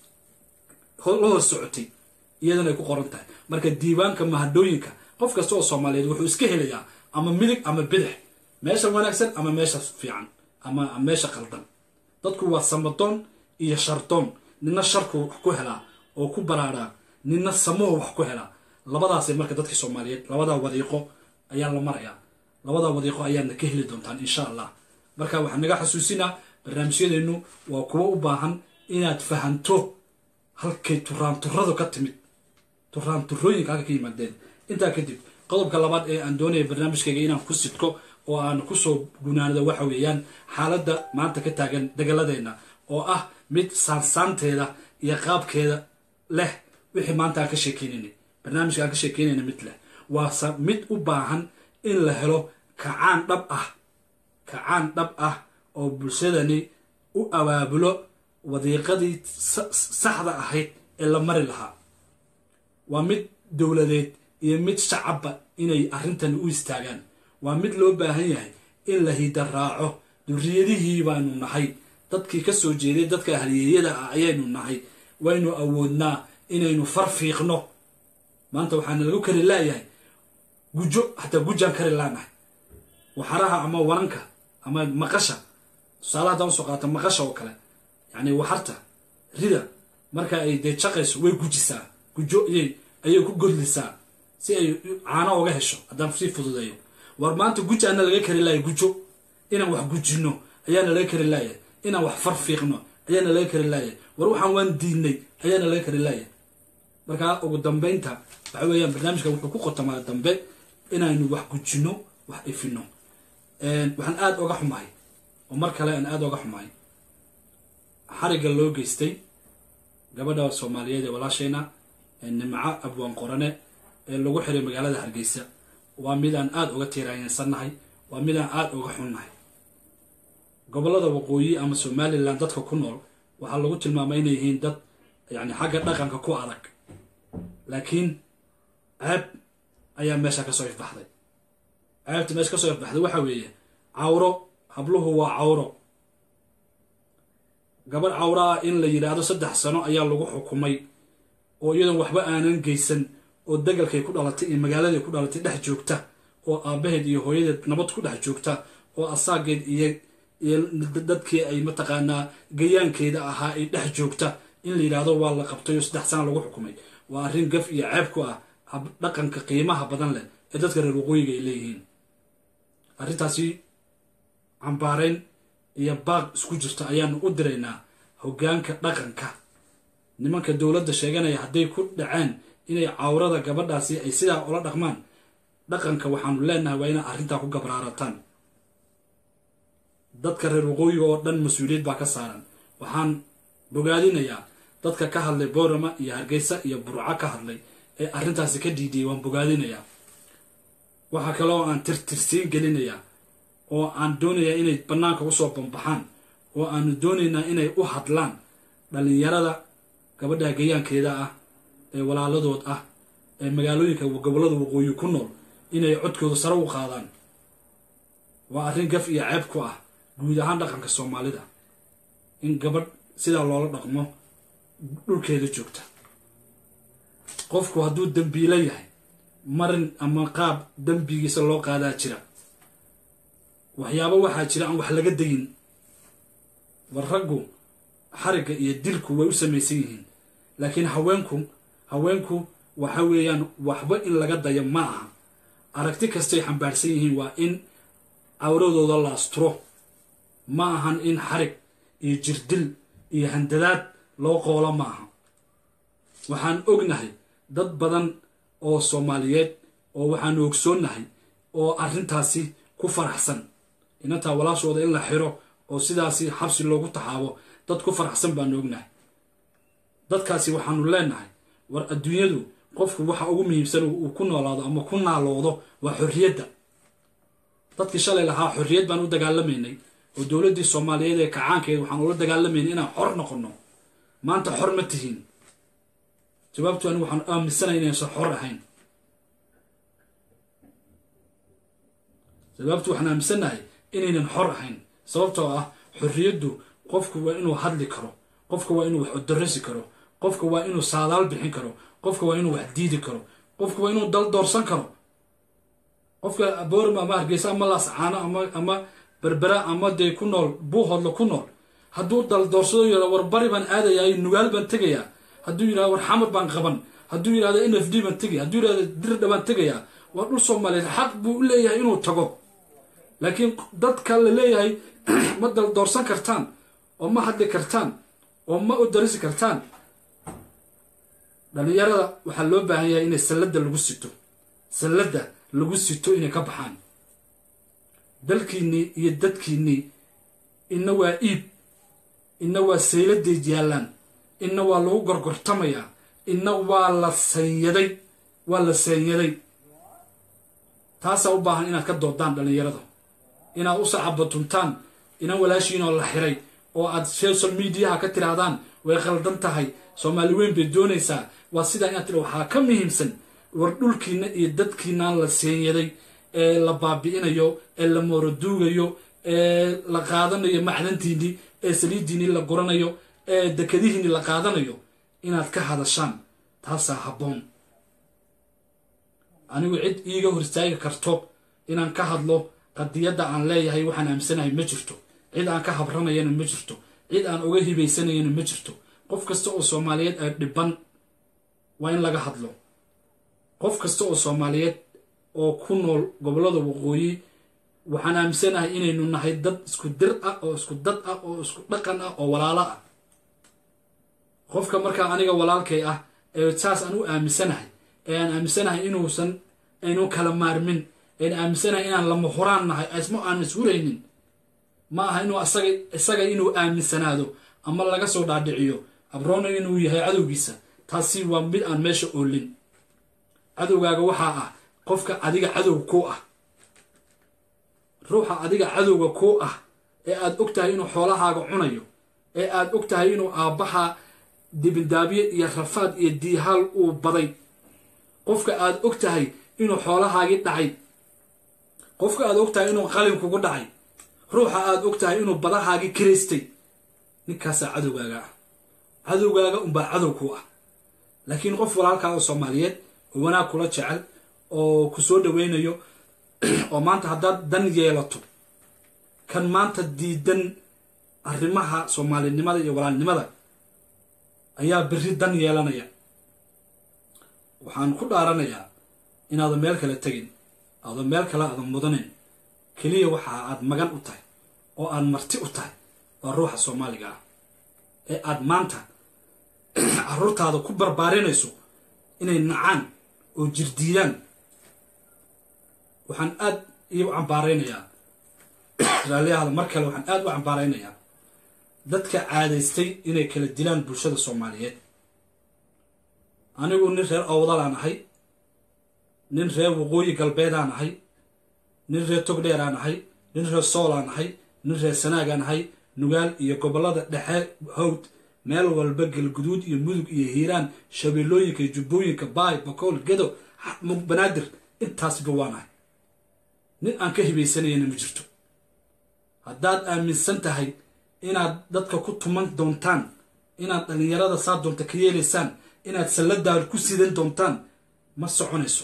la hoos socotay iyadana ay ku qoran tahay marka diiwaanka mahadhooyinka qof kasta oo soomaaliyeed wuxuu iska helayaa ama midig ama bidix meesha wanaagsan ama meesha fiican ama meesha qaldan dadku waa samadoon iyo shardoon nina sharku wax ku helaa oo ku baraaraa nina samoo wax ku helaa labadaasay marka dadka soomaaliyeed labadaa wadiiqo ayaa la marayaa labada wadiiqo ayaadna ka heli doontaan insha allah. marka waxaan naga xasuusinaa barnaamijyadeenu waa kuwa u baahan inaad fahanto halkay turaanturadu ka timid, turaanturooyinka halka ka yimaadeen. intaa kadib qodobka labaad ee aan doonaya barnaamijkayga inaan ku sidko oo aan kusoo gunaanado waxa weeyaan xaaladda maanta ka taagan dagaaladeena oo ah mid saansaanteeda iyo qaabkeeda leh. wixii maanta aan ka sheekeynayna barnaamijka aan ka sheekeynayna mid leh waa mid u baahan in la helo kacaan dhab ah kacaan dhab ah oo bulshadani u abaabulo wadiiqadii saxda ahayd ee la mari lahaa. waa mid dowladeed iyo mid shacabba inay arrintan u istaagaan. waa mid loo baahan yahay in la hidaraaco. durriyadihii baanu nahay, dadkii ka soo jeeday dadka halyeeyada ah ayaynu nahay. waynu awoodnaa inaynu farfiiqno. maanta waxaana lagu kari laayahay gujo, hataa gujaan kari laanahay. waxaraha ama waranka ama maqasha, tusaale haddaan usoo qaata maqasha oo kale, yacni waxarta rida marka ay dee jaqayso way gujisaa, gujo iyay ayay ku godlisaa si ay caano uga hesho. haddaan sii fududeeyo, war maanta gujaana laga kari laaya gujo, inaan wax gujino ayaana laga kari laaya, inaan wax farfiiqno ayaana laga kari laaya, war waxaan waan diidnay ayaana laga kari laaya. markaa ugu dambeynta waxa weeyaan barnaamijka wuxuu ku qotamaa dambe inaynu wax gujino, wax ifino. waxaan aada oga xumahay oo mar kale aan aada oga xumahay xarigga loo geystay gabadha soomaaliyeed ee walaashayna nimco abwaan qorane ee lagu xiray magaalada Hargeysa. waa mid aan aada uga tiiraansannahay, waa mid aan aada uga xunnahay. gobollada waqooyi ama Somaliland dadka ku nool waxaa lagu tilmaamay inay yihiin dad yacni xagga dhaqanka ku adag, laakiin ceeb ayaa meesha ka soo ifbaxday. ceebta meesha ka soo ifbaxday waxa weeye cawro. habluhu waa cawro. gabadh cawro ah in la yidhaahdo saddex sano ayaa lagu xukumay oo iyadoon waxba aanan geysan, oo degalkay ku dhalatay iyo magaaladay ku dhalatay dhex joogta, oo aabbaheed iyo hooyadeed nabad ku dhex joogta, oo asaageed iyo iyo dadkii ay mataqaanaa gayaankeeda ahaa ay dhex joogta, in la yidhaahdo waa la qabtay oo saddex sano lagu xukumay. waa arrin gaf iyo ceeb ku ah dhaqanka qiimaha badan leh ee dadka reer waqooyiga ay leeyihiin. arrintaasi cambaarayn iyo baaq isku jirta ayaanu u diraynaa hoggaanka dhaqanka. nimanka dowladda sheeganaya hadday ku dhaceen inay cawrada gabadhaasi ay sidaa ula dhaqmaan, dhaqanka waxaanu leenahay waa inay arrintaa ku gabraarataan. dadka reer waqooyiga oo dhan mas-uuliyad baa ka saaran. waxaan bogaadinayaa dadka ka hadlay Boorama iyo Hargeysa iyo Burco ka hadlay ee arrintaasi ka diidiyay. waan bogaadinayaa. waxaa kale oo aan tirtirsiin gelinayaa oo aan doonayaa inay bannaanka usoo bambaxaan, oo aanu doonaynaa inay u hadlaan dhalinyarada gabadha gayaankeeda ah ee walaaladood ah ee magaalooyinka gobollada waqooyi ku nool, inay codkooda sare u qaadaan. waa arrin gaf iyo ceeb ku ah guud ahaan dhaqanka Soomaalida in gabadh sidaa loola dhaqmo dhulkeeda joogta. qofku hadduu dambiilo yahay, marin ama qaab dambigiisa loo qaadaa jira. waxyaabo waxaa jira aan wax laga dayin. war raggu xarigga iyo dilku way u samaysan yihiin, laakiin haweenku haweenku waxa weeyaan waxba in laga dayo ma aha. aragti kastay xambaarsan yihiin waa in cawradooda la asturo, ma ahan in xarig iyo jirdil iyo handadaad loo qoolo ma aha. waxaan ognahay dad badan oo Soomaaliyeed oo waxaanu ogsoonnahay oo arrintaasi ku faraxsan. inantaa walaashooda in la xiro oo sidaasi xabsi loogu taxaabo dad ku faraxsan baanu ognahay. dadkaasi waxaanu leenahay war adduunyadu qofku waxa ugu muhiimsan uu ku noolaado ama ku naaloodo waa xorriyadda. dadkii shalay lahaa xorriyad baan u dagaalamaynay oo dowladdii Soomaaliyeed ee kacaankeed waxaan ula dagaalamaynay inaan xor noqono. maanta xor ma tihiin. jawaabtu anigu waxaan aaminsanahay inaysan xor ahayn. jawaabtu waxaan aaminsanahay inaynan xor ahayn, sababtoo ah xorriyaddu qofku waa inuu hadli karo, qofku waa inuu wax udarasi karo, qofku waa inuu saadaal bixin karo, qofku waa inuu wax diidi karo, qofku waa inuu dal doorsan karo. qofka Boorama ama Hargeysa ama Laascaano ama ama Berbera ama dee ku nool Buuhoodla ku nool, hadduu dal doorsado yidhahdo war bari baan aadayaa, nugaal baan tegayaa, hadduu yidhahdo war xamar baan qaban, hadduu yidhahdo N F D baan tegaya, hadduu yidhahdo Dirdha baan tegayaa, waa dhul Soomaaliyeed xaq buu u leeyahay inuu tago. laakiin dadka la leeyahay ma dal doorsan kartaan oo ma hadli kartaan oo ma u darisi kartaan dhalinyarada waxaa loo baahan yahay inay salladda lagu sito salladda lagu sito inay ka baxaan dalkiinnii iyo dadkiinnii inna waa iib inna waa sayladay yaallaan inna waa lagu gorgortamayaa inna waa la sanyaday waa la sanyaday taasaa u baahan inaad ka doodaan dhalinyarada inaad u sacabatuntaan ina walaashiinoo la xiray oo aad social mediaha ka tirahdaan way khaldan tahay soomaali weyn bay doonaysaa waa sidaa inaad tira waxaa ka muhiimsan war dhulkiina iyo dadkiinaan la seenyaday ee la baabi'inayo ee la mooroduugayo ee la qaadanayo macdantiinii ee saliidiinii la guranayo ee dekadihiinii la qaadanayo inaad ka hadashaan taasaa habboon anigu cid iiga hor istaagi karto inaan ka hadlo qadiyadda aan leeyahay waxaan aaminsanahay ma jirto cid aan ka habranayana ma jirto cid aan uga hibaysanayana ma jirto qof kasta oo soomaaliyeed ee dhiban waa in laga hadlo qof kasta oo soomaaliyeed oo ku nool gobollada waqooyi waxaan aaminsanahay inaynu nahay dad isku dir ah oo isku dad ah oo isku dhaqan ah oo walaalo ah qofka markaa aniga walaalkay ah ee saas aan u aaminsanahay ee aan aaminsanahay inuusan aynu kala maarmin een aaminsanahay inaan lama huraan nahay isma aan iswuraynin ma aha inuu asaga isaga inuu aaminsanaado ama laga soo dhaadhiciyo abroona inuu yahay cadowgiisa taasi waa mid aan meesha oolin cadowgaaga waxaa ah qofka adiga cadow ku ah ruuxa adiga cadowga ku ah ee aad ogtahay inuu xoolahaaga cunayo ee aad ogtahay inuu aabbaha dibindaabiye iyo rafaad iyo diihaal uu baday qofka aad ogtahay inuu xoolahaagii dhacay qofka aad ogtahay inuu qalin kugu dhacay ruuxa aad ogtahay inuu badahaagii kiraystay ninkaasaa cadowgaaga ah cadowgaaga unbaa cadow ku ah laakiin qof walaalkaa oo soomaaliyeed oo wanaag kula jecel oo ku soo dhawaynayo oo maanta haddaad dan yeelato kan maanta diidan arrimaha soomaalinimada iyo walaalnimada ayaa berri dan yeelanaya waxaan ku dhaaranayaa inaadan meel kale tegin aadan meel kale aadan mudanayn keliya waxa aad magan u tahay oo aad marti u tahay waa ruuxa soomaaliga ah ee aad maanta carruurtaada ku barbaarinayso inay nacaan oo jirdiiyaan waxaan aad iyo u cambaaraynayaa raalliyahaada mar kale waxaan aad u cambaaraynayaa dadka caadaystay inay kala dilaan bulshada soomaaliyeed anigu nin reer awdalaan ahay nin reer waqooyi galbeedaan ahay nin reer togdheeraan ahay nin reer soolaan ahay nin reer sanaagaan ahay nugaal iyo gobollada dhexe hawd meel walba galguduud iyo mudug iyo hiiraan shabeellooyinka iyo jubbooyinka baay bakool gedo banaadir intaasba waan ahay nin aan ka hibaysanayana ma jirto haddaad aaminsan tahay inaad dadka ku tuman doontaan inaad dhallinyarada saa doonta ka yeelaysaan inaad salladaal ku sidan doontaan ma soconayso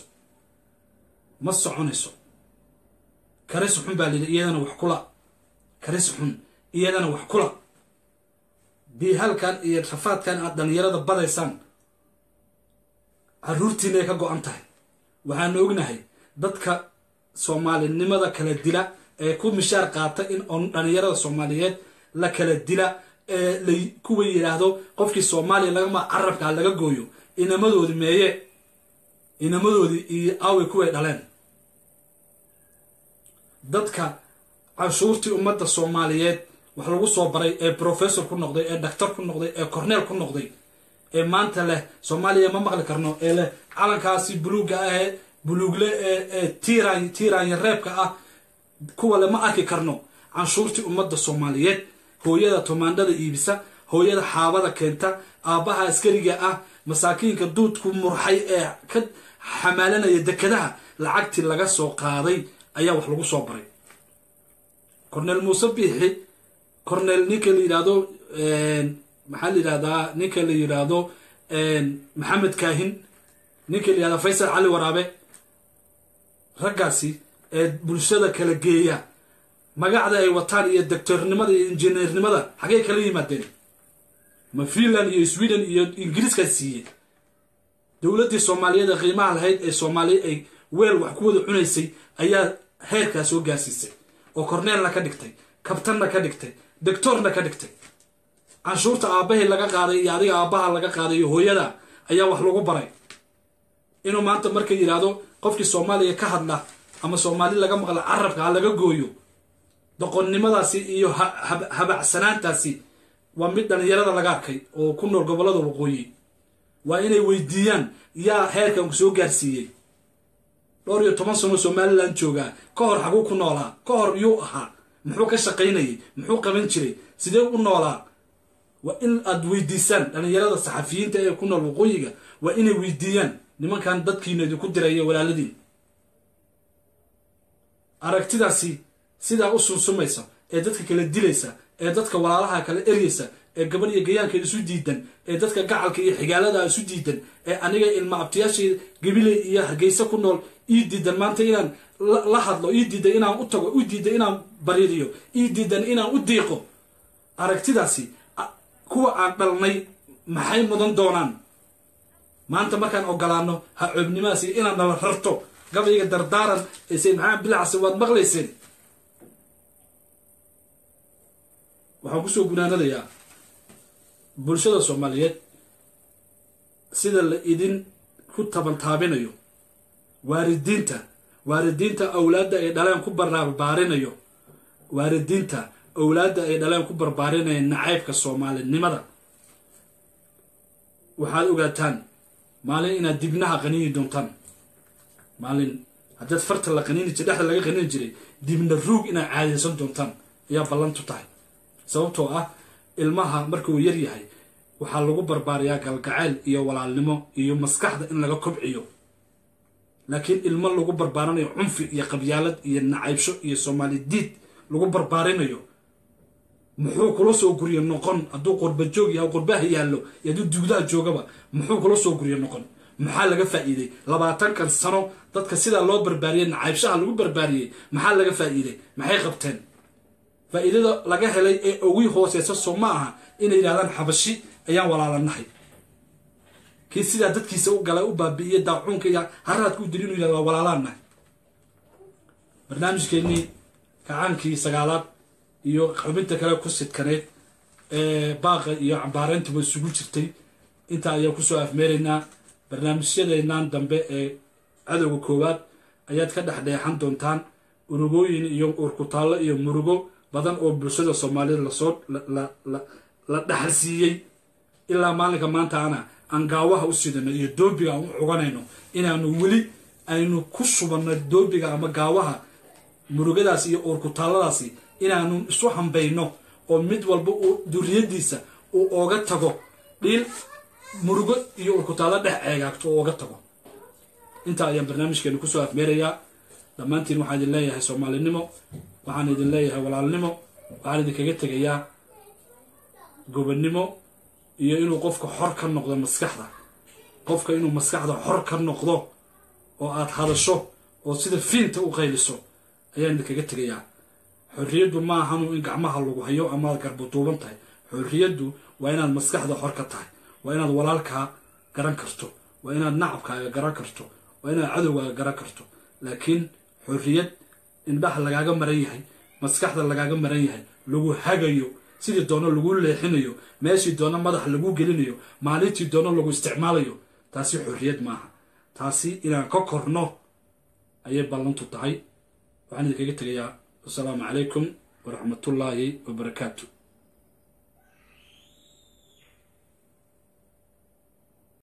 ma soconayso karis xun baa layidhi iyadana wax kula karis xun iyadana wax kula diihalkan iyo rafaadkan aad dhallinyarada badaysaan carruurtiina ay ka go-an tahay waxaanu ognahay dadka soomaalinimada kala dila ee ku mishaar qaata in on dhallinyarada soomaaliyeed la kala dila ee la kuwa yidhaahdo qofkii soomaaliya lagama carabkaa laga gooyo inamadoodii meeye inamadoodii iyo aaway kuway dhaleen dadka canshuurtii ummadda soomaaliyeed wax lagu soo baray ee professor ku noqday ee dhaktar ku noqday ee corneel ku noqday ee maanta leh soomaaliya ma maqli karno ee leh calankaasi buluugga ahee buluugle ee tiiraan tiiraanya reebka ah kuwa le ma arki karno canshuurtii ummadda soomaaliyeed hooyada tomaandhada iibisa hooyada xaabada keenta aabbaha askariga ah masaakiinka duudku murxay ee ka xamaalanaya dekadaha lacagtii laga soo qaaday ayaa wax lagu soo baray corneel muuse biixi corneel ninka la yidhaahdo maxaa la yidhahdaa ninka la yidhaahdo maxamed kaahin ninka la yidhahdo faysal cali waraabe raggaasi ee bulshada kala geeya magacda ay wataan iyo doctornimada iyo injineernimada xagee kala yimaadeen ma finland iyo sweden iyo ingiriiskaa siiyey dowladdii soomaaliyeed ee qiimaha lahayd ee soomaaliya ay weel wax ku wada cunaysay ayaa heerkaa soo gaarsiisay oo korneelna ka dhigtay kabtanna ka dhigtay doctorna ka dhigtay canshuurta aabbahay laga qaaday iyo adiga aabbaha laga qaaday iyo hooyada ayaa wax lagu baray inuu maanta markay yidhaahdo qofkii soomaaliya ka hadla ama soomaali laga maqla carabka ha laga gooyo doqonnimadaasi iyo habacsanaantaasi waa mid dhalinyarada laga arkay oo ku nool gobollada waqooyi waa inay weydiiyaan yaa heerkan ku soo gaarsiiyey dhowr iyo toban sano somaliland joogaa ka hor xaguu ku noolaa ka hor yuu ahaa muxuu ka shaqaynayay muxuu qaban jiray sidee u noolaa waa in aad weydiisaan dhalinyarada saxafiyiinta ee ku nool waqooyiga waa inay weydiiyaan nimankan dadkiina idinku diraya walaaladiin aragtidaasi sidaa u sunsumaysa ee dadka kala dilaysa ee dadka walaalaha kala eryaysa ee gabadh iyo gayaanka isu diidan ee dadka gacalka iyo xigaalada isu diidan ee aniga ilma abtiyaashii gabiley iyo hargeysa ku nool ii diidan maanta inaan la hadlo ii diidan inaan u tago ii diidan inaan bariiriyo ii diidan inaan u diiqo aragtidaasi kuwa aan dhalnay maxay mudan doonaan maanta markaan ogolaano ha coobnimaasi inaan nala rarto gabayga dardaaran ee sayd maxamed bilacsi waad maqlayseen waxaan kusoo gunaanadayaa bulshada soomaaliyeed sida la idin ku tabantaabinayo waalidiinta waalidiinta awlaadda ay dhaleen ku barbaarinayo waalidiinta awlaadda ay dhaleen ku barbaarinaya nacaybka soomaalinimada waxaad ogaataan maalin inaad dibnaha qaniini doontaan maalin haddaad farta la qaniini jiray dhexda laga qaniini jiray dibna ruug inaad caadaysan doontaan ayaa ballantu tahay sababtoo ah ilmaha markuu yar yahay waxaa lagu barbaariyaa galgacayl iyo walaalnimo iyo maskaxda in laga kobciyo laakiin ilmo lagu barbaarinayo cunfi iyo qabyaalad iyo nacaybsho iyo soomaali diid lagu barbaarinayo muxuu kula soo guriyo noqon hadduu qurba joog yahay qurbaha yaallo iyo hadduu dugdaha joogaba muxuu kula soo guriyo noqon maxaa laga faa'iiday labaatankan sano dadka sidaa loo barbaariyey nacaybshaha lagu barbaariyey maxaa laga faa'iiday maxay qabteen faa'iidada laga helay ee ugu hooseysa soo ma aha inay yidhahdaan xabashi ayaan walaalanahay kii sidaa dadkiisa u galay u baabi'iyey daacuunka iyo haraadka u dili inuu yidhahdo waa walaalaanahay barnaamijkeennii kacaankii sagaalaad iyo xubinta kale ku sidkaneyd ee baaqa iyo cambaareyntuba isugu jirtay intaa ayaan kusoo afmeeraynaa barnaamijyadeenaan dambe ee cadowga koowaad ayaad ka dhexdheexan doontaan urugooyin iyo urkutaallo iyo murugo badan oo bulshada soomaalida lasoo la dhaxalsiiyey ilaa maalinka maanta ana aan gaawaha u sidano iyo doobiga aan u xuganayno inaanu weli aynu ku subanno doobiga ama gaawaha murugadaas iyo urkutaalladaasi inaanu isu hambayno oo mid walba uu duriyadiisa uu ooga tago dhiil murugo iyo urkutaallo dhex eegaagto oo ooga tago intaa ayaan barnaamijkeenu kusoo afmeerayaa dhammaantiin waxaan idin leeyahay soomaalinimo waxaan idin leeyahay walaalnimo waxaan idinkaga tegayaa gobonnimo iyo inuu qofka xor ka noqdo maskaxda qofka inuu maskaxda xor ka noqdo oo aad hadasho oo sida fiinta u qayliso ayaan idinkaga tegayaa xorriyaddu ma ahanu in gacmaha lagu hayo ama aad garbuduuban tahay xorriyaddu waa inaad maskaxda xor ka tahay waa inaad walaalkaa garan karto waa inaad nacabkaaga garan karto waa inaad cadowgaaga garan karto laakiin xorriyad indhaha lagaaga maran yahay maskaxda lagaaga maran yahay lagu hagayo sidii doono lagu leexinayo meeshii doono madax lagu gelinayo maalintii doono lagu isticmaalayo taasi xorriyad maaha taasi inaan ka korno ayay ballantu tahay waxaan idinkaga tegayaa wasalaamu calaykum waraxmatullaahi wabarakaatu